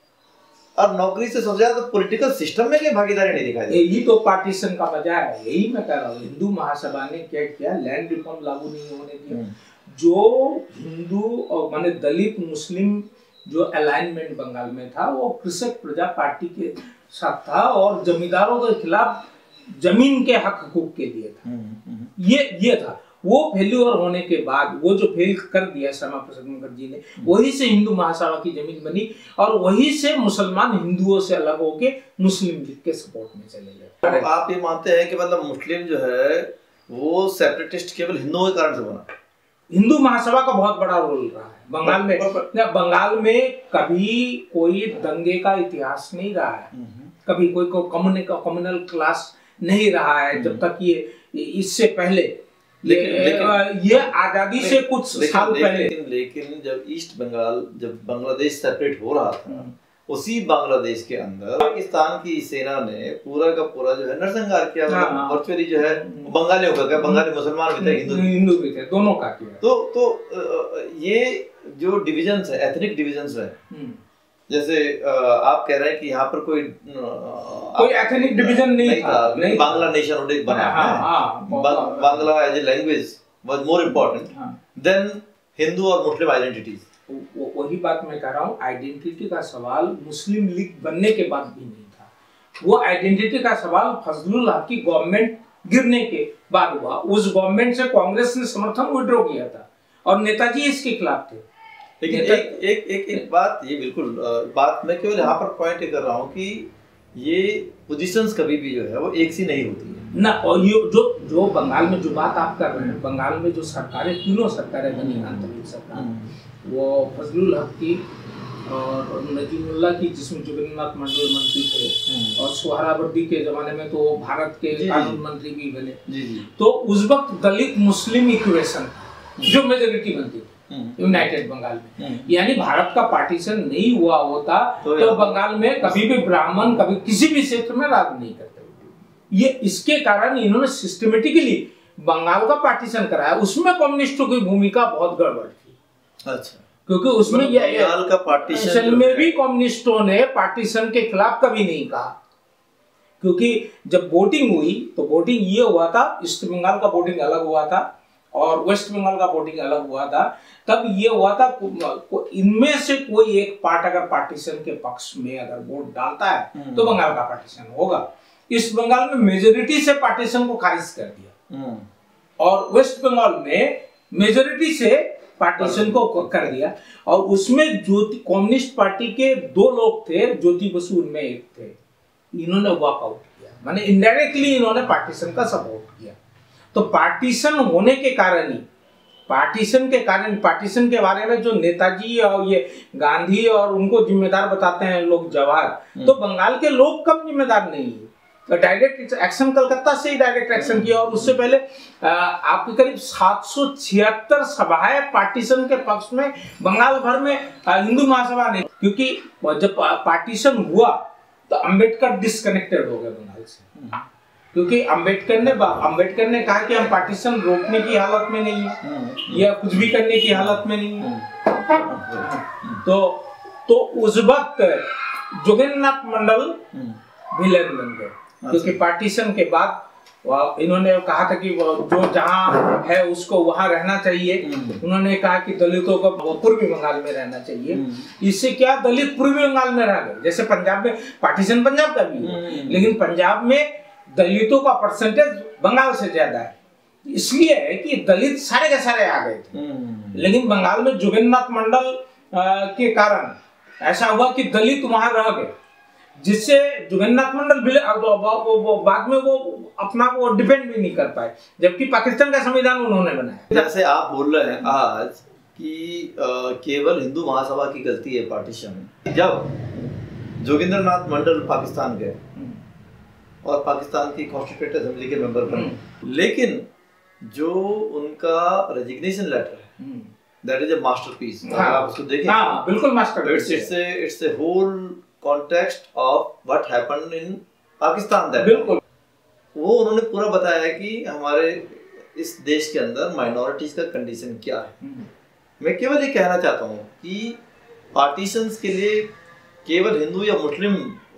और नौकरी से सबसे ज्यादा पॉलिटिकल सिस्टम में कहीं भागीदारी नहीं दिखाई देती। यही तो पार्टीशन का मजा है, यही मैं कह रहा हूँ। हिंदू महासभा ने क्या किया, लैंड रिफॉर्म लागू नहीं होने दिया। जो हिंदू और माने दलित मुस्लिम जो अलाइनमेंट बंगाल में था वो कृषक प्रजा पार्टी के साथ था और जमींदारों के खिलाफ जमीन के हक हकूक के लिए था। ये ये था। वो फेल्यूर होने के बाद वो जो फेल कर दिया श्यामा प्रसाद मुखर्जी ने, वही से हिंदू महासभा की जमीन बनी और वही से मुसलमान हिंदुओं से अलग होके मुस्लिम लीग के सपोर्ट में चले गए। तो आप ये मानते हैं कि मतलब मुस्लिम जो है वो सेपरेटिस्ट केवल हिंदुओं के कारण से बना? हिंदू महासभा का बहुत बड़ा रोल रहा है बंगाल में। बंगाल में कभी कोई दंगे का इतिहास नहीं रहा है, कभी कोई को कम्युनल क्लास नहीं रहा है जब तक ये इससे पहले। लेकिन, ये, लेकिन ये आजादी से कुछ साल पहले। लेकिन, लेकिन जब ईस्ट बंगाल, जब बांग्लादेश सेपरेट हो रहा था, उसी बांग्लादेश के अंदर पाकिस्तान की सेना ने पूरा का पूरा जो है नरसंहार किया, वर्चुअली जो है बंगालियों का, बंगाली मुसलमान भी थे, हिंदू हिंदू भी थे, दोनों का किया। तो तो ये जो डिविजन्स है, एथनिक डिविजन्स है, जैसे आप कह रहे हैं कि यहाँ पर कोई कोई एथनिक डिवीजन नहीं, नहीं था, नहीं बांग्ला नेशन बना है। Bangla as a language was more important than Hindu और मुस्लिम आइडेंटिटीज। वही बात मैं कह रहा हूँ, आइडेंटिटी का सवाल मुस्लिम लीग बनने के बाद भी नहीं था। वो आइडेंटिटी का सवाल फजलुल हक की गवर्नमेंट गिरने के बाद हुआ। उस गवर्नमेंट से कांग्रेस ने समर्थन विड्रॉ किया था और नेताजी इसके खिलाफ थे। लेकिन एक एक एक एक बात, ये बिल्कुल बात मैं केवल यहाँ पर पॉइंट कर रहा हूँ कि ये पोजीशंस कभी भी जो है वो एक सी नहीं होती है ना। और ये जो जो बंगाल में जो बात आप कर रहे हैं, बंगाल में जो सरकारें, तीनों सरकारें बनी आंतरिक सरकार, वो फजलुल हक की और नजीमुल्लाह की, जिसमें जोगेंद्रनाथ मंडल मंत्री थे, और सोहरावर्दी के जमाने में तो भारत के कानून मंत्री भी बने। तो उस वक्त दलित मुस्लिम इक्वेशन जो मेजोरिटी बनती थी यूनाइटेड बंगाल में, यानी भारत का पार्टीशन नहीं हुआ होता तो, तो बंगाल में कभी भी ब्राह्मण कभी किसी भी क्षेत्र में राज नहीं करते। ये इसके कारण इन्होंने सिस्टमेटिकली बंगाल का पार्टीशन कराया। उसमें कम्युनिस्टों की भूमिका बहुत गड़बड़ थी। अच्छा, क्योंकि उसमें ये बंगाल का पार्टीशन में भी कम्युनिस्टों ने पार्टीशन के खिलाफ कभी नहीं कहा, क्योंकि जब वोटिंग हुई तो वोटिंग ये हुआ था, ईस्ट बंगाल का वोटिंग अलग हुआ था और वेस्ट बंगाल का वोटिंग अलग हुआ था। तब ये हुआ था इनमें से कोई एक पार्ट अगर पार्टीशन के पक्ष में अगर वोट डालता है तो बंगाल का पार्टीशन होगा। इस बंगाल में मेजोरिटी से पार्टीशन को खारिज कर दिया और वेस्ट बंगाल में मेजोरिटी से पार्टीशन को कर दिया। और उसमें ज्योति कम्युनिस्ट पार्टी के दो लोग थे, ज्योति बसु उनमें एक थे, इन्होंने वॉकआउट किया, माने इनडायरेक्टली इन्होंने पार्टीशन का सपोर्ट किया। तो पार्टीशन होने के कारण ही, पार्टीशन के कारण, पार्टीशन के बारे में जो नेताजी और ये गांधी और उनको जिम्मेदार बताते हैं लोग, जवाहर, तो बंगाल के लोग कम जिम्मेदार नहीं है। तो डायरेक्ट एक्शन कलकत्ता से ही डायरेक्ट एक्शन किया और उससे पहले आपके करीब सात सौ छिहत्तर सभाएं पार्टीशन के पक्ष में बंगाल भर में हिंदू महासभा ने, क्योंकि जब पार्टीशन हुआ तो अंबेडकर डिस्कनेक्टेड हो गए बंगाल से, क्योंकि अंबेडकर ने अंबेडकर ने कहा कि हम पार्टीशन रोकने की हालत में नहीं है या कुछ भी करने की हालत में नहीं है। तो तो उस वक्त जोगेंद्रनाथ मंडल विलेन बन गए, क्योंकि पार्टीशन के बाद इन्होंने कहा था कि जो जहां है उसको वहां रहना चाहिए। उन्होंने कहा कि दलितों को पूर्वी बंगाल में रहना चाहिए। इससे क्या, दलित पूर्वी बंगाल में रह गए। जैसे पंजाब में पार्टीशन पंजाब का भी है, लेकिन पंजाब में दलितों का परसेंटेज बंगाल से ज्यादा है, इसलिए है कि दलित सारे के सारे आ गए थे। लेकिन बंगाल में जोगेंद्रनाथ मंडल के कारण ऐसा हुआ कि दलित वहां रह गए, जिससे जोगेंद्रनाथ मंडल बाद में वो अपना को डिपेंड भी नहीं कर पाए, जबकि पाकिस्तान का संविधान उन्होंने बनाया। जैसे आप बोल रहे हैं आज कि केवल हिंदू महासभा की गलती है पार्टीशन। जब जोगेंद्रनाथ मंडल पाकिस्तान गए और पाकिस्तान की कॉन्स्टिट्यूएंट असेंबली के मेंबर बने, लेकिन जो उनका रेजिग्नेशन लेटर है दैट इज अ मास्टरपीस। आप उसको देखें, हाँ, बिल्कुल masterpiece. It's it's a it's a whole context of what happened in Pakistan that. बिल्कुल, वो उन्होंने पूरा बताया है कि हमारे इस देश के अंदर माइनॉरिटीज का कंडीशन क्या है। मैं केवल ये कहना चाहता हूँ कि पार्टीशंस के लिए केवल हिंदू या मुस्लिम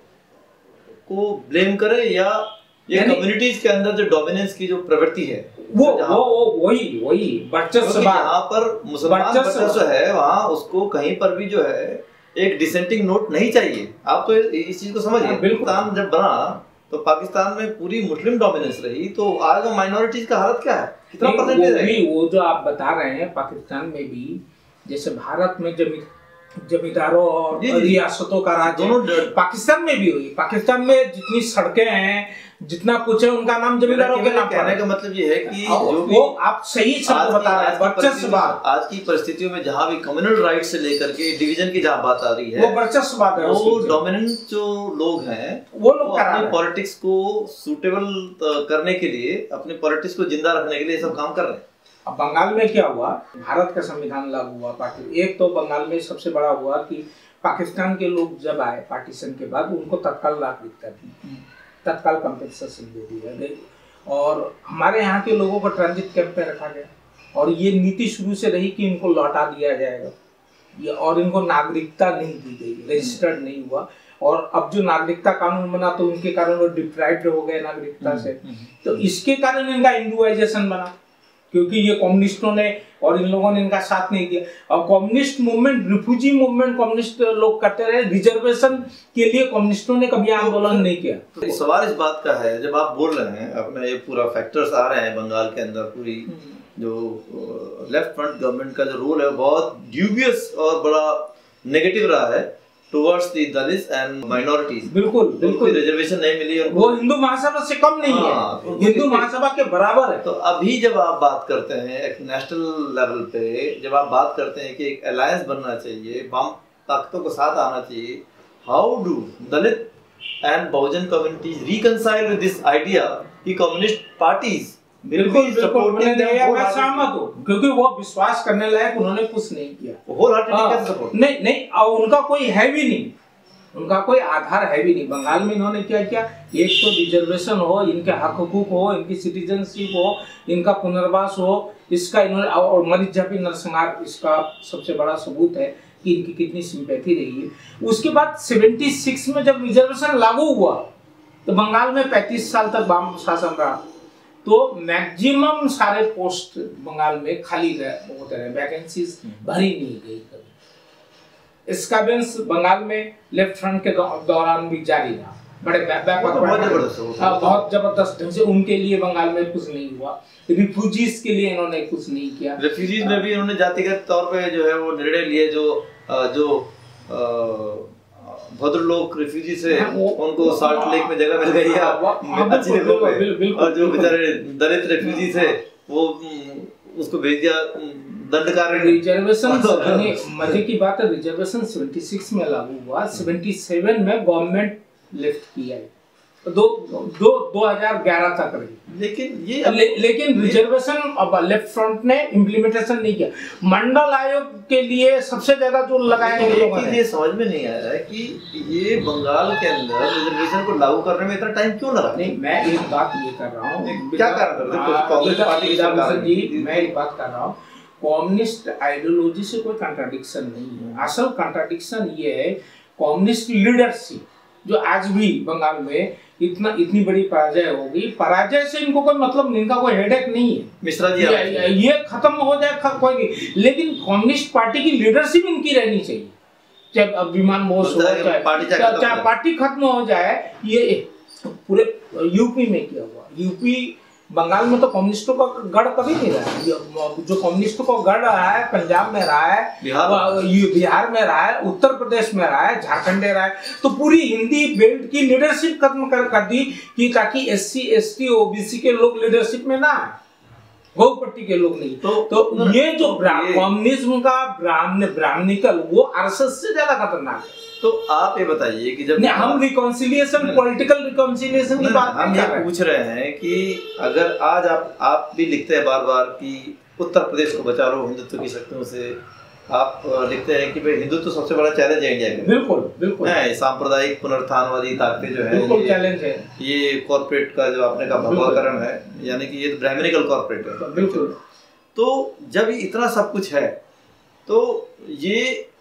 को ब्लेम करे या ये कम्युनिटीज के अंदर जो डोमिनेंस की जो प्रवृत्ति है वो वो वो वही वही वर्चस्व, यहाँ पर मुसलमान वर्चस्व है, वहाँ उसको कहीं पर भी जो है एक डिसेंटिंग नोट नहीं चाहिए। आप तो इस चीज को समझिए, पाकिस्तान जब बना तो पाकिस्तान में पूरी मुस्लिम डोमिनेंस रही, तो आज माइनॉरिटीज का हालत क्या है, कितना परसेंटेज है? वो जो आप बता रहे हैं पाकिस्तान में भी, जैसे भारत में जमी जमींदारों और रियासतों का राज दोनों पाकिस्तान में भी हुई। पाकिस्तान में जितनी सड़कें हैं, जितना कुछ है, उनका नाम जमींदारों के नाम। कहने का मतलब ये है कि जो भी आप सही शब्द बता रहे हैं, आज की परिस्थितियों में जहाँ भी कम्युनल राइट से लेकर के डिवीजन की जहाँ बात आ रही है, वो वर्चस्ववाद है। वो डोमिनेंट जो लोग हैं वो लोग अपनी पॉलिटिक्स को सूटेबल करने के लिए, अपनी पॉलिटिक्स को जिंदा रखने के लिए सब काम कर रहे हैं। अब बंगाल में क्या हुआ, भारत का संविधान लागू हुआ पार्टी एक तो बंगाल में सबसे बड़ा हुआ कि पाकिस्तान के लोग जब आए पार्टीशन के बाद, उनको तत्काल नागरिकता दी, तत्काल कंपनसेशन दे दिया गई, और हमारे यहाँ के लोगों को ट्रांजिट कैंप में रखा गया। और ये नीति शुरू से रही कि इनको लौटा दिया जाएगा, और इनको नागरिकता नहीं दी गई, रजिस्टर्ड नहीं हुआ। और अब जो नागरिकता कानून बना तो उनके कारण वो डिप्राइव्ड हो गए नागरिकता से। तो इसके कारण इनका हिंदुआइजेशन बना, क्योंकि ये कम्युनिस्टों ने और इन लोगों ने इनका साथ नहीं दिया। और communist movement, refugee movement communist लोग करते रहे, रिजर्वेशन के लिए कम्युनिस्टों ने कभी आंदोलन नहीं किया। तो सवाल इस बात का है, जब आप बोल रहे हैं अपने ये पूरा फैक्टर्स आ रहे हैं बंगाल के अंदर, पूरी जो लेफ्ट फ्रंट गवर्नमेंट का जो रोल है बहुत ड्यूबियस और बड़ा नेगेटिव रहा है towards the dalits and minorities. बिल्कुल बिल्कुल, रिजर्वेशन नहीं मिली और वो हिंदू महासभा से कम नहीं है, हिंदू महासभा के बराबर है। तो अभी जब आप बात करते हैं एक नेशनल लेवल पे, जब आप बात करते हैं कि एक अलायंस बनना चाहिए, वाम ताकतों को साथ आना चाहिए, how do dalit and Bahujan communities reconcile with this idea कि कम्युनिस्ट पार्टीज बिल्कुल बिल्कुल मैं सहमत हूँ, क्योंकि वो विश्वास करने लायक उन्होंने कुछ नहीं किया। नहीं नहीं, और उनका कोई है भी नहीं, उनका कोई आधार है भी नहीं। बंगाल में इन्होंने क्या किया, एक तो रिजर्वेशन हो, इनके हक हुकूक हो, इनकी सिटीजनशिप हो, इनका पुनर्वास हो, इसका इन्होंने, और मरीज जापी नरसंहार इसका सबसे बड़ा सबूत है कि इनकी कितनी सिंपैथी रही है। उसके बाद छिहत्तर में जब रिजर्वेशन लागू हुआ तो बंगाल में पैंतीस साल तक वाम शासन रहा, तो मैक्सिमम सारे पोस्ट बंगाल में खाली रहे, होते रहे, वैकेंसीज भरी नहीं गई कभी। इसका बेंस बंगाल में लेफ्ट फ्रंट के दौरान भी जारी रहा, बड़े बहुत जबरदस्त ढंग से। उनके लिए बंगाल में कुछ नहीं हुआ, रिफ्यूजीज के लिए इन्होंने कुछ नहीं किया। रिफ्यूजीज में भी इन्होंने जातिगत तौर पे जो है वो निर्णय लिए, जो जो भद्र लोग रिफ्यूजी से उनको साल्ट लेक में जगह मिल गई है अच्छी जगह पे, और जो बेचारे दलित रिफ्यूजी थे वो उसको भेज दिया दंड कार्य। रिजर्वेशन मजे की बात है, रिजर्वेशन छिहत्तर में लागू हुआ, सतहत्तर में गवर्नमेंट लिफ्ट किया है, दो दो दो हजार ग्यारह तक रही। लेकिन ये ले, लेकिन रिजर्वेशन अब लेफ्ट फ्रंट ने इम्प्लीमेंटेशन नहीं किया। मंडल आयोग के लिए सबसे ज्यादा जो लगाए हैं, ये समझ में नहीं आया है कि ये बंगाल के अंदर रिजर्वेशन को लागू करने में इतना टाइम क्यों लगा। नहीं, मैं एक बात ये कर रहा हूँ, क्या कारण जी, मैं एक बात कर रहा हूँ, कम्युनिस्ट आइडियोलॉजी से कोई कंट्राडिक्शन नहीं है। असल कंट्राडिक्शन ये है कम्युनिस्ट लीडरशिप, जो आज भी बंगाल में इतना इतनी बड़ी पराजय होगी, पराजय से इनको कोई मतलब नहीं, इनका कोई हेडेक नहीं है। मिश्रा जी ये, ये खत्म हो जाए कोई नहीं, लेकिन कम्युनिस्ट पार्टी की लीडरशिप इनकी रहनी चाहिए, चाहे अभिमान बोस हो, चाहे पार्टी खत्म हो जाए। ये पूरे यूपी में क्या हुआ, यूपी बंगाल में तो कम्युनिस्टों का गढ़ कभी नहीं रहा है। जो कम्युनिस्टों का गढ़ रहा है पंजाब में रहा है, बिहार में रहा है, उत्तर प्रदेश में रहा है, झारखंड में रहा है। तो पूरी हिंदी बेल्ट की लीडरशिप खत्म कर, कर दी कि ताकि एससी एसटी ओबीसी के लोग लीडरशिप में ना आए, बहुपट्टी के लोग नहीं। तो, तो ये जो कम्युनिज्म का ब्राह्मण ब्राह्मणिकल वो आरएसएस से ज्यादा खतरनाक है। तो आप ये बताइए कि जब हम रिकॉन्सिलिएशन, पॉलिटिकल रिकॉन्सिलिएशन की बात हम ये पूछ रहे हैं कि अगर आज आप आप भी लिखते हैं बार बार कि उत्तर प्रदेश को बचा लो हिंदुत्व की शक्तियों से, आप लिखते हैं कि भाई हिंदुत्व तो सबसे बड़ा चैलेंज है इंडिया के। बिल्कुल बिल्कुल है, सांप्रदायिक पुनरुत्थानवादी ताकतें जो है बिल्कुल चैलेंज है। ये कॉर्पोरेट का जो आपने कहा भगवाकरण है, यानी कि ये ब्राह्मणिकल कॉर्पोरेट है। बिल्कुल। तो जब इतना सब कुछ है तो ये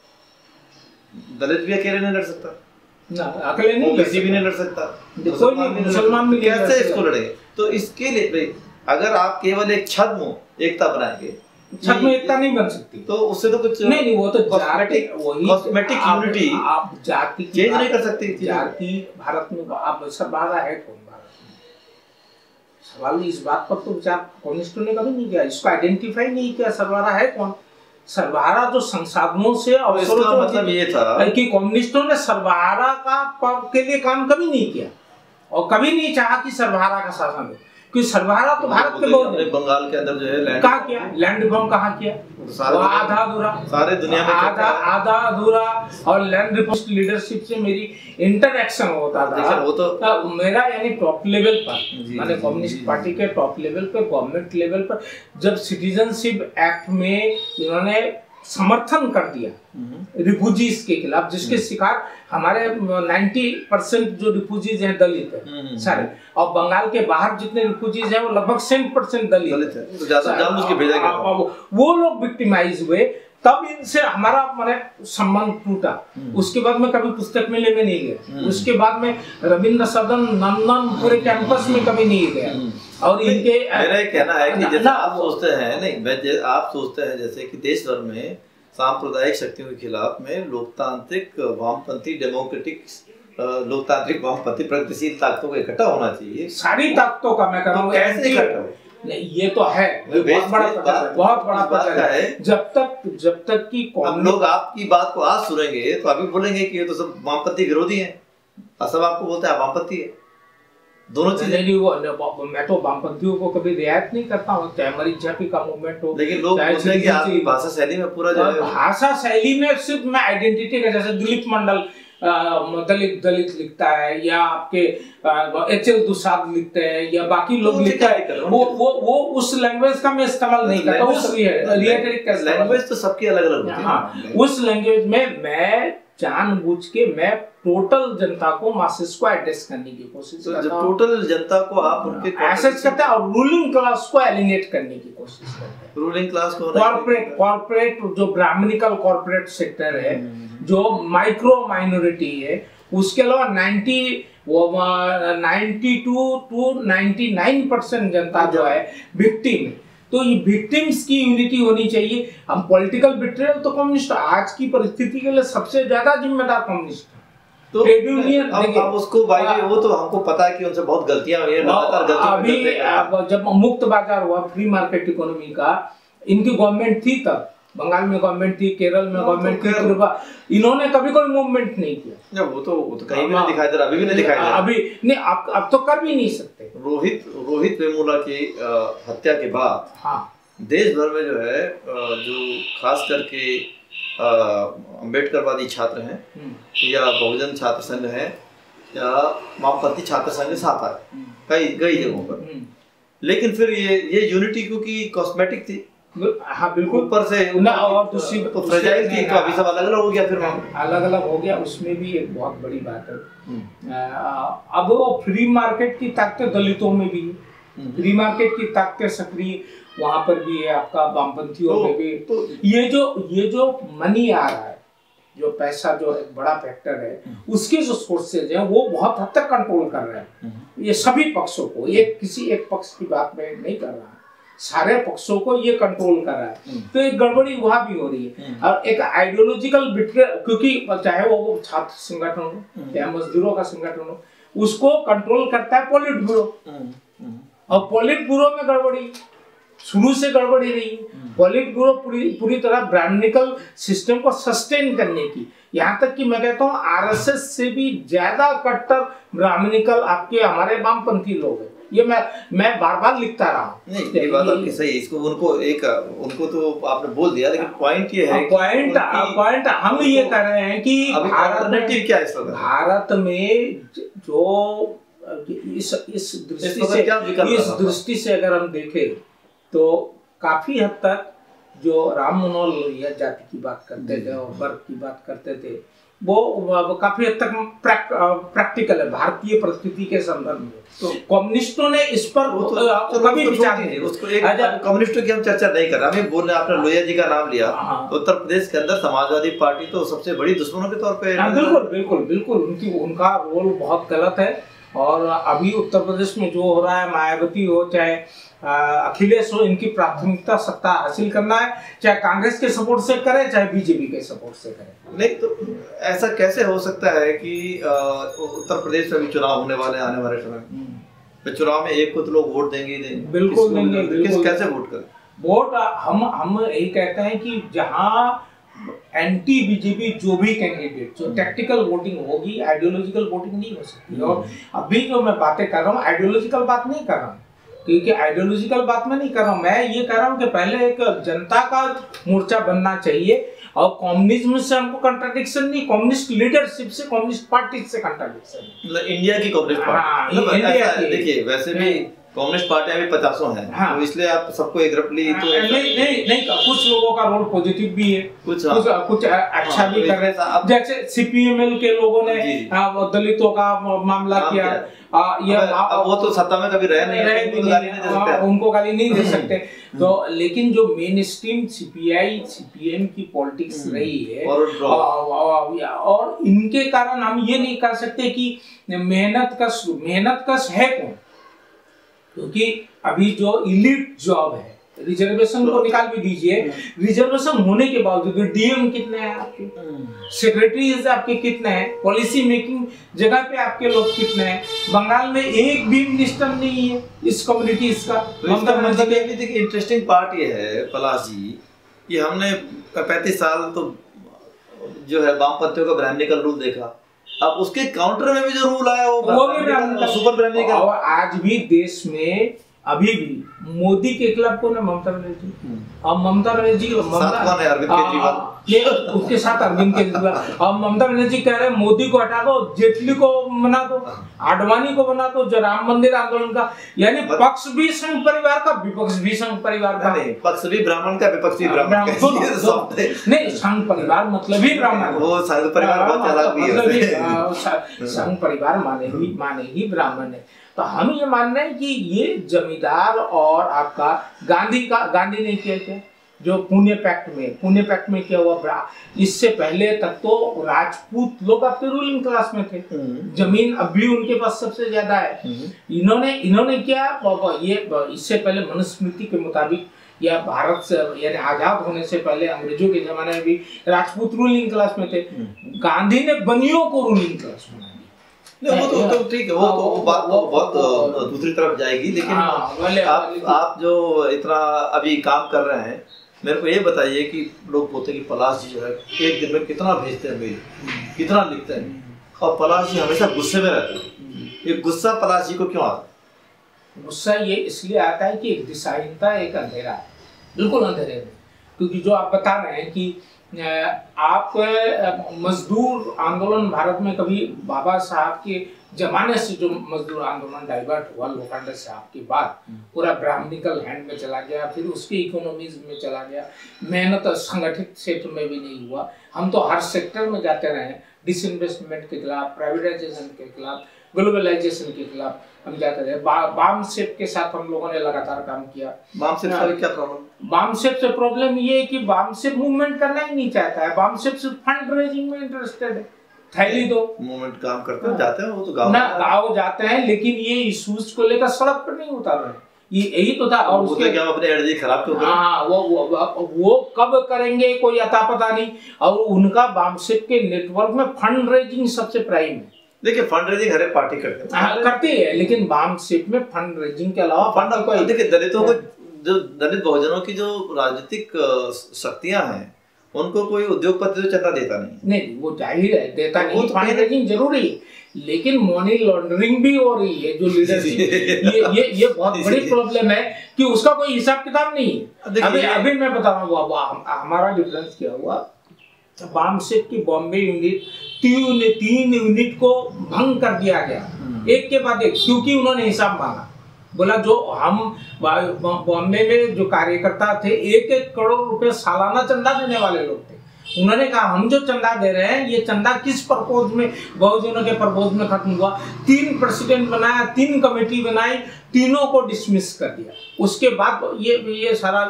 दलित भी अकेले नहीं लड़ सकता ना, अकेले नहीं, किसी भी नहीं लड़ सकता, कोई नहीं, मुसलमान भी कैसे इसको लड़ेंगे? तो इसके लिए अगर आप केवल एक छद्म एकता बनाएंगे, छद्म एकता नहीं बन सकती, तो उससे तो कुछ नहीं नहीं वो तो कॉस्मेटिक कॉस्मेटिक यूनिटी आप जाति चेंज नहीं कर सकते। जाति भारत में आप सर्वहारा है कौन भारत में? सवाल इस बात पर तो विचार कम्युनिस्टों ने कभी नहीं किया, इसको आइडेंटिफाई नहीं किया सर्वहारा है कौन। सर्वहारा जो संसाधनों से अवसरों से मतलब ये था कि कम्युनिस्टों ने सर्वहारा का के लिए काम कभी नहीं किया और कभी नहीं चाहा कि सर्वहारा का शासन हो, क्योंकि सर्वहारा तो भारत के बहुत है। बंगाल के अंदर जो है लैंड कहाँ किया, लैंड रिफॉर्म कहाँ किया, आधा अधूरा, सारे दुनिया में आधा आधा अधूरा। और लैंड रिफॉर्म लीडरशिप से मेरी इंटरेक्शन होता था, वो तो मेरा यानी टॉप लेवल पर, मैंने कम्युनिस्ट पार्टी के टॉप लेवल पे, गवर्नमेंट लेवल पर जब सिटीजनशिप एक्ट में इन्होंने समर्थन कर दिया रिफ्यूजीज के खिलाफ, जिसके शिकार हमारे नब्बे परसेंट जो रिफ्यूजीज हैं दलित है सारे, और बंगाल के बाहर जितने रिफ्यूजीज हैं वो लगभग सेंट परसेंट दलित है, तो ज्यादा जानबूझ के भेजा गया, वो लोग विक्टिमाइज हुए। तब इनसे हमारा माने संबंध टूटा। उसके बाद में कभी पुस्तक मेले में नहीं गया, उसके बाद में रविंद्र सदन नंदन पूरे कैंपस में कभी नहीं गया। और इनके मेरा ये कहना है कि जैसे आप सोचते हैं, नहीं आप सोचते हैं जैसे कि देश भर में सांप्रदायिक शक्तियों के खिलाफ में लोकतांत्रिक वामपंथी डेमोक्रेटिक लोकतांत्रिक वामपंथी प्रगतिशील ताकतों का इकट्ठा होना चाहिए, सारी ताकतों का मैं कह रहा हूँ, कैसे इकट्ठा हो? ये तो है, ये बहुत बड़ा पता, बहुत बड़ा पता है। जब तक जब तक कि हम लोग आपकी बात को आज सुनेंगे तो अभी बोलेंगे कि ये तो सब वामपंथी विरोधी हैं, और सब आपको बोलते हैं वामपंथी है। दोनों चीजें नहीं, वो मैं तो वामपंथियों को कभी रियायत नहीं करता हूँ, चाहे हमारी जाति का मूवमेंट हो, लेकिन लोग बोलते हैं कि आपकी भाषा शैली में पूरा जो है भाषा शैली में सिर्फ मैं आइडेंटिटी का, जैसे दिलीप मंडल दलित दलित लिखता है, या आपके एच एल दुसाद लिखते हैं, या बाकी लोग लिखते हैं, वो वो वो उस लैंग्वेज का मैं इस्तेमाल नहीं करता, उस रिलेटेड का लैंग्वेज तो सबकी अलग अलग होती है। हाँ, उस लैंग्वेज में मैं जानबूझ के मैं टोटल जनता को मासेस को एड्रेस करने की कोशिश करता हूं। टोटल जनता को आप उनके एसेस करते हैं और रूलिंग क्लास को एलिनेट करने की कोशिश करते हैं। रूलिंग क्लास को कॉर्पोरेट कॉर्पोरेट जो ब्राह्मणिकल कॉर्पोरेट सेक्टर है, जो माइक्रो माइनॉरिटी है, उसके अलावा नाइन्टी वो ninety two two ninety nine percent जनता जो है विक्टिम है। तो ये विक्टिम्स की यूनिटी होनी चाहिए। हम पॉलिटिकल बिट्रेयल तो कम्युनिस्ट आज की परिस्थिति के लिए सबसे ज्यादा जिम्मेदार कम्युनिस्ट तो ट्रेड यूनियन अब, अब उसको भाई आ, वो तो हमको पता है कि उनसे बहुत गलतियां हुई हैं, लगातार गलतियां अभी अब जब मुक्त बाजार हुआ, फ्री मार्केट इकोनॉमी का, इनकी गवर्नमेंट थी, तब बंगाल में गवर्नमेंट थी, केरल में गवर्नमेंट थी, इन्होंने कभी कोई मूवमेंट नहीं किया। वो तो वो तो कहीं भी नहीं दिखाई दे रहा, अभी भी नहीं दिखाई दे रहा, अभी नहीं, अब अब तो कर भी नहीं सकते। रोहित रोहित वेमुला की हत्या के बाद हाँ देश भर में जो है जो खास करके अम्बेडकरवादी छात्र हैं या बहुजन छात्र संघ है या वामपंथी छात्र संघ साथ आए कई कई जगहों पर, लेकिन फिर ये ये यूनिटी क्योंकि कॉस्मेटिक थी, हाँ बिल्कुल, ऊपर से ना, और दूसरी तो फ्रेजाइल थी, तो अभी सब अलग अलग हो गया, फिर अलग अलग हो गया। उसमें भी एक बहुत बड़ी बात है, अब वो फ्री मार्केट की ताकतें दलितों में भी, फ्री मार्केट की ताकतें सक्रिय वहां पर भी है, आपका वामपंथियों में भी। तो ये जो ये जो मनी आ रहा है, जो पैसा जो एक बड़ा फैक्टर है, उसके जो सोर्सेज हैं वो बहुत हद तक कंट्रोल कर रहे हैं ये सभी पक्षों को। ये किसी एक पक्ष की बात में नहीं कर रहा, सारे पक्षों को ये कंट्रोल कर रहा है। तो एक गड़बड़ी वहां भी हो रही है, और एक आइडियोलॉजिकल बिट्रे, क्योंकि चाहे वो छात्र संगठन हो या मजदूरों का संगठन हो, उसको कंट्रोल करता है पॉलिट ब्यूरो, और पॉलिट ब्यूरो में गड़बड़ी शुरू से गड़बड़ी रही। पॉलिट ब्यूरो पूरी पूरी तरह ब्राह्मणिकल सिस्टम को सस्टेन करने की, यहाँ तक कि मैं कहता हूँ आरएसएस से भी ज्यादा कट्टर ब्राह्मणिकल आपके हमारे वामपंथी लोग हैं। ये मैं मैं बार बार लिखता रहा। नहीं, ये बात आपकी सही है, इसको उनको एक उनको तो आपने बोल दिया, लेकिन पॉइंट ये है, पॉइंट पॉइंट हम ये कर रहे हैं कि भारत क्या इस वक्त भारत में जो इस इस दृष्टि से इस दृष्टि से अगर हम देखें तो काफी हद तक जो राम मनोहर लोहिया जाति की बात करते थे और वर्ग की बात करते थे, वो, वो काफी हद तक प्रैक, प्रैक्टिकल है भारतीय परिस्थिति के संदर्भ में। तो कम्युनिस्टों ने इस पर तो, कभी विचार नहीं, उसको एक कम्युनिस्टों की हम चर्चा नहीं कर रहे, हमें बोल रहे आपने लोहिया जी का नाम लिया, तो उत्तर प्रदेश के अंदर समाजवादी पार्टी तो सबसे बड़ी दुश्मनों के तौर पे। बिल्कुल बिल्कुल बिल्कुल उनकी उनका रोल बहुत गलत है। और अभी उत्तर प्रदेश में जो हो रहा है, मायावती हो चाहे अखिलेश हो, इनकी प्राथमिकता सत्ता हासिल करना है, चाहे कांग्रेस के सपोर्ट से करे चाहे बीजेपी के सपोर्ट से करे। नहीं तो ऐसा कैसे हो सकता है कि उत्तर प्रदेश में भी चुनाव होने वाले आने वाले समय में, चुनाव में एक को तो लोग वोट देंगे ही देंगे, बिल्कुल देंगे, किस कैसे वोट करें? वोट हम हम यही कहते हैं कि जहाँ एंटी बीजेपी जो भी कैंडिडेट, जो टैक्टिकल वोटिंग होगी, आइडियोलॉजिकल वोटिंग नहीं हो सकती। और अभी जो मैं बातें कर रहा हूँ आइडियोलॉजिकल बात नहीं कर रहा हूँ, क्योंकि आइडियोलॉजिकल बात मैं नहीं कर रहा हूँ, मैं ये कह रहा हूँ कि पहले एक जनता का मोर्चा बनना चाहिए। और कम्युनिज्म से हमको कंट्राडिक्शन नहीं, कम्युनिस्ट लीडरशिप से, कम्युनिस्ट पार्टी से कंट्राडिक्शन। इंडिया की कम्युनिस्ट पार्टी, देखिए वैसे भी कम्युनिस्ट पार्टियां भी पचासों हैं, हाँ। तो इसलिए आप सबको एग्रप्टली तो नहीं नहीं नहीं कुछ लोगों का रोल पॉजिटिव भी है, कुछ कुछ, कुछ अच्छा भी कर रहे हैं। जैसे सीपीएमएल के लोगों ने दलितों का मामला किया, आ, ये अब वो तो सत्ता में कभी रहे नहीं, रहे नहीं, नहीं, नहीं उनको गाली नहीं दे सकते। तो लेकिन जो मेन स्ट्रीम सीपीआई सीपीएम की पॉलिटिक्स रही है, और इनके कारण हम ये नहीं कर सकते कि मेहनत कश मेहनत कश है कौन, क्योंकि अभी जो इलीट जॉब है, रिजर्वेशन को निकाल भी दीजिए, रिजर्वेशन होने के बावजूद डीएम कितने हैं आपके, सेक्रेटरीज आपके कितने हैं, पॉलिसी मेकिंग जगह पे आपके लोग कितने हैं। बंगाल में एक भी मिनिस्टर नहीं है इस कम्युनिटीज का। मतलब ये भी देखिए इंटरेस्टिंग पार्ट ये है पलाश जी कि हमने पैंतीस साल तो जो है वामपंथियों का ब्राह्मणिकल रूल देखा, अब उसके काउंटर में भी जो रूल आया वो, वो भी सुपर ब्राह्मणिकल। और आज भी देश में अभी भी मोदी के खिलाफ कौन है? ममता बनर्जी। अब ममता बनर्जी उसके साथ अरविंद केजरीवाल। अब ममता बनर्जी कह रहे हैं मोदी को हटा दो, जेटली को बना दो, आडवाणी को बना दो, जो राम मंदिर आंदोलन का, यानी पक्ष भी संघ परिवार का, विपक्ष भी संघ परिवार का। नहीं, पक्ष भी ब्राह्मण का, विपक्ष भी ब्राह्मण का। नहीं, संघ परिवार मतलब ही ब्राह्मण, वो संघ परिवार बहुत अलग भी है। संघ परिवार माने ही माने ही ब्राह्मण है। तो हम ये मान रहे हैं कि ये जमींदार और आपका गांधी का गांधी ने किया क्या, जो पुणे पैक्ट में पुणे पैक्ट में क्या हुआ, इससे पहले तक तो राजपूत लोग आपके रूलिंग क्लास में थे, जमीन अब भी उनके पास सबसे ज्यादा है। इन्होंने इन्होंने क्या, ये इससे पहले मनुस्मृति के मुताबिक या भारत से यानी आजाद होने से पहले अंग्रेजों के जमाने में भी राजपूत रूलिंग क्लास में थे। गांधी ने बनियों को रूलिंग क्लास में, नहीं वो तो तो ठीक है, वो तो वो बात तो बहुत दूसरी तरफ जाएगी। लेकिन आप आप जो इतना अभी काम कर रहे हैं, मेरे को ये बताइए कि लोग बोलते हैं कि पलाश जी जो है एक दिन में कितना भेजते हैं मेल, कितना लिखते हैं, और पलाश जी हमेशा गुस्से में रहते हैं। ये गुस्सा पलाश जी को क्यों आता है? गुस्सा ये इसलिए आता है कि एक दिशाहीनता, एक अंधेरा है, बिल्कुल अंधेरे में। क्योंकि जो आप बता रहे हैं कि आप मजदूर आंदोलन भारत में कभी बाबा साहब के जमाने से जो मजदूर आंदोलन डाइवर्ट हुआ लोखंडे साहब के बाद, पूरा ब्राह्मणिकल हैंड में चला गया, फिर उसके इकोनॉमीज में चला गया, मेहनत संगठित क्षेत्र में भी नहीं हुआ। हम तो हर सेक्टर में जाते रहे, डिसइन्वेस्टमेंट के खिलाफ, प्राइवेटाइजेशन के खिलाफ, ग्लोबलाइजेशन के खिलाफ हम जाते रहे। बा, बाम सेप के साथ हम लोगों ने लगातार काम किया। बाम सेप से क्या प्रॉब्लम? बाम सेप से प्रॉब्लम ये है कि बाम सेप मूवमेंट करना ही नहीं चाहता है, बाम सेप सिर्फ फंड रेजिंग में इंटरेस्टेड है। थैली दो मूवमेंट काम करते हैं, जाते हैं, वो तो गाँव ना गाँव जाते हैं, लेकिन ये इश्यूज को लेकर सड़क पर नहीं उतार रहे, ये यही तो था। और उसके क्या अपने एनर्जी खराब क्यों करें? हाँ, वो, वो वो कब करेंगे कोई अता पता नहीं। और उनका बाम सेप के नेटवर्क में फंड रेजिंग सबसे प्राइम है। देखिए फंड रेजिंग हर एक पार्टी करते हैं, करती है, लेकिन बाम सेप में फंड रेजिंग के अलावा फंड कोई, देखिए दलितों को, जो दलित बहुजनों की जो राजनीतिक शक्तियां हैं, उनको कोई उद्योगपति तो चंदा देता नहीं। नहीं, वो जाहिर है देता नहीं, फंड रेजिंग जरूरी है, लेकिन मनी लॉन्ड्रिंग भी हो रही है। जो लीडरशिप ये ये ये बहुत बड़ी प्रॉब्लम है कि उसका कोई हिसाब किताब नहीं है। अभी अभी मैं बता रहा हूँ हमारा डिफरेंस क्या हुआ। बाम सेप की बॉम्बे यूनिट तीन तीन यूनिट को भंग कर दिया गया, एक के बाद एक, क्योंकि उन्होंने हिसाब मांगा। बोला जो हम बॉम्बे में जो कार्यकर्ता थे एक एक करोड़ रुपए सालाना चंदा देने वाले लोग थे। उन्होंने कहा हम जो चंदा दे रहे हैं ये चंदा किस पर्पज में, बहुजनों के पर्पज में खत्म हुआ। तीन प्रेसिडेंट बनाया, तीन कमेटी बनाई, तीनों को डिसमिस कर दिया। उसके बाद ये ये सारा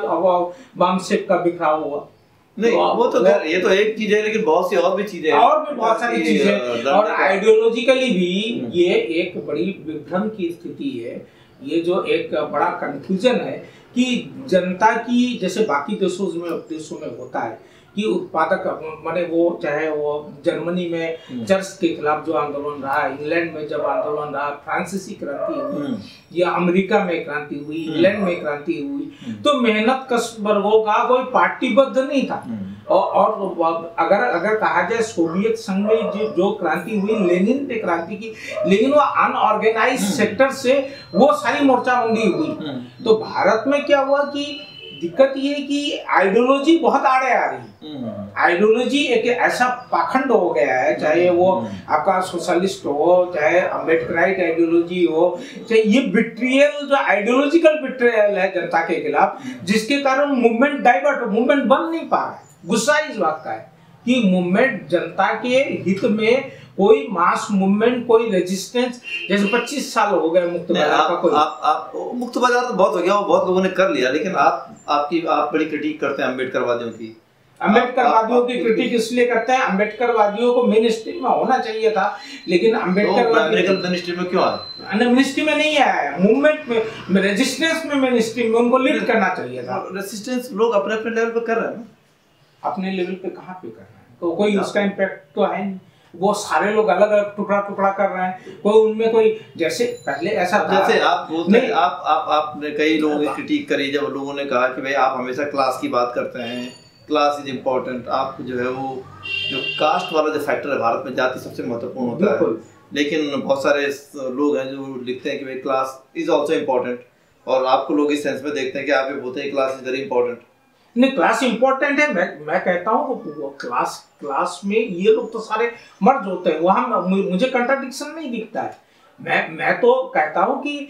वामसेक का बिखराव हुआ। नहीं तो, वो तो खैर ये तो एक चीज है, लेकिन बहुत सी और भी चीजें हैं, और भी बहुत सारी चीजें, और आइडियोलॉजिकली भी ये एक बड़ी विभ्रम की स्थिति है। ये जो एक बड़ा कंफ्यूजन है कि जनता की, जैसे बाकी देशों में देशों में होता है कि उत्पादक माने वो चाहे वो जर्मनी में चर्च के खिलाफ जो आंदोलन रहा, इंग्लैंड में जब आंदोलन रहा, फ्रांसीसी क्रांति हुई या अमेरिका में क्रांति हुई, इंग्लैंड में क्रांति हुई, तो मेहनत कश वर्गों का कोई पार्टीबद्ध नहीं था। और, और अगर अगर कहा जाए सोवियत संघ में जो, जो क्रांति हुई, लेनिन ने क्रांति की, लेकिन वो अनऑर्गेनाइज सेक्टर से वो सारी मोर्चाबंदी हुई। तो भारत में क्या हुआ कि दिक्कत ये कि आइडियोलॉजी बहुत आड़े आ रही है। आइडियोलॉजी एक ऐसा पाखंड हो गया है, चाहे वो आपका सोशलिस्ट हो, चाहे अम्बेडकराइट आइडियोलॉजी हो, चाहे ये बिट्रियल जो आइडियोलॉजिकल बिट्रियल है जनता के खिलाफ, जिसके कारण मूवमेंट डाइवर्ट, मूवमेंट बन नहीं पा रहा है। गुस्सा इस बात का है कि मूवमेंट जनता के हित में कोई मास मूवमेंट, कोई रेजिस्टेंस, जैसे पच्चीस साल हो गए मुक्त बाजार का कोई आप, आप, मुक्त बाजार तो बहुत हो गया, वो बहुत लोगों ने कर लिया, लेकिन आप आपकी आप बड़ी क्रिटिक करते हैं अम्बेडकरवादियों की। अम्बेडकरवादियों की क्रिटिक इसलिए करते हैं, अम्बेडकरवादियों को मेन स्ट्रीम में होना चाहिए था, लेकिन अम्बेडकर मेन स्ट्रीम में क्यों आया? मेन स्ट्रीम में नहीं आया, मूवमेंट में, रेजिस्टेंस में मेन स्ट्रीम में उनको लीड करना चाहिए था। रेजिस्टेंस लोग अपने अपने लेवल पे कर रहे हैं ना, अपने लेवल पे कहाँ पे कर रहे हैं, तो कोई उसका इम्पैक्ट तो है नहीं। वो सारे लोग अलग अलग टुकड़ा टुकड़ा कर रहे हैं, कोई उनमें कोई, जैसे पहले ऐसा जैसे आप बोलते हैं, आप आप आपने कई लोगों की क्रिटिक करी जब लोगों ने कहा कि भाई आप हमेशा क्लास की बात करते हैं, क्लास इज इम्पोर्टेंट, आप जो है वो जो कास्ट वाला जो फैक्टर है भारत में, जाति सबसे महत्वपूर्ण होता है, लेकिन बहुत सारे लोग हैं जो लिखते हैं कि भाई क्लास इज ऑल्सो इम्पोर्टेंट, और आपको लोग इस सेंस में देखते हैं कि आप ये बोलते हैं क्लास इज वेरी इंपॉर्टेंट। नहीं, क्लास इंपॉर्टेंट है, मैं मैं कहता हूँ क्लास क्लास में ये लोग तो सारे मर्ज होते हैं, वहाँ मुझे कंट्राडिक्शन नहीं दिखता है। मैं मैं तो कहता हूँ कि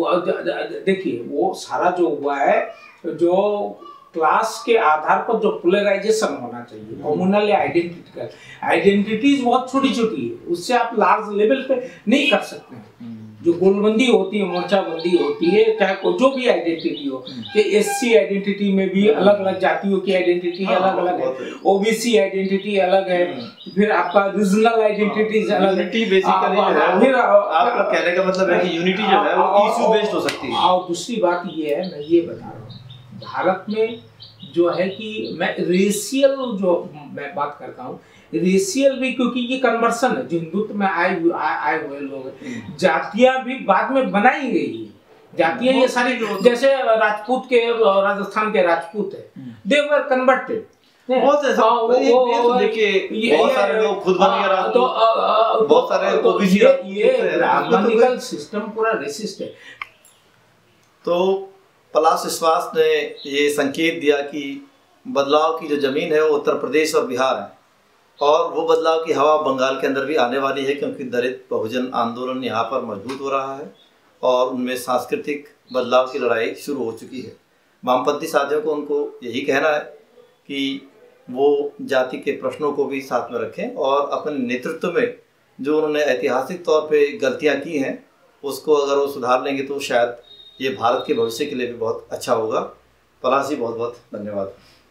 देखिए वो सारा जो हुआ है, जो क्लास के आधार पर जो पोलराइजेशन होना चाहिए, कम्युनल या आइडेंटिटी, आइडेंटिटीज बहुत छोटी छोटी है, उससे आप लार्ज लेवल पे नहीं कर सकते हैं। जो गोलबंदी होती है, मोर्चाबंदी होती है, चाहे कोई जो भी आइडेंटिटी हो, कि एससी आइडेंटिटी में भी अलग अलग जातियों की आइडेंटिटी अलग अलग है, ओबीसी आइडेंटिटी अलग है, फिर आपका रीजनल आइडेंटिटीज अलग है। फिर आपका कहने का मतलब है कि यूनिटी जो है वो इशू बेस्ड हो सकती है। और दूसरी बात ये है, मैं ये बता रहा हूँ, भारत में जो है कि मैं रेशियल जो मैं बात करता हूँ, रेशियल भी, क्योंकि ये कन्वर्सन है, जो हिंदुत्व में आए आए हुए लोग हैं, जातियां भी बाद में बनाई गई है, जातियां ये सारी, जैसे राजपूत के, राजस्थान के राजपूत है, दे वर कन्वर्टेड। बहुत ऐसा तो देखिए, बहुत सारे लोग खुद बन गए राजपूत, तो बहुत सारे ओबीसी, ये ब्राह्मणिकल सिस्टम पूरा रेसिस्ट है। तो पलाश विश्वास ने ये संकेत दिया कि बदलाव की जो जमीन है वो उत्तर प्रदेश और बिहार है, और वो बदलाव की हवा बंगाल के अंदर भी आने वाली है, क्योंकि दलित बहुजन आंदोलन यहाँ पर मजबूत हो रहा है और उनमें सांस्कृतिक बदलाव की लड़ाई शुरू हो चुकी है। वामपंथी साथियों को उनको यही कहना है कि वो जाति के प्रश्नों को भी साथ में रखें और अपने नेतृत्व में जो उन्होंने ऐतिहासिक तौर पे गलतियाँ की हैं उसको अगर वो सुधार लेंगे तो शायद ये भारत के भविष्य के लिए भी बहुत अच्छा होगा। पलाश जी, बहुत बहुत धन्यवाद।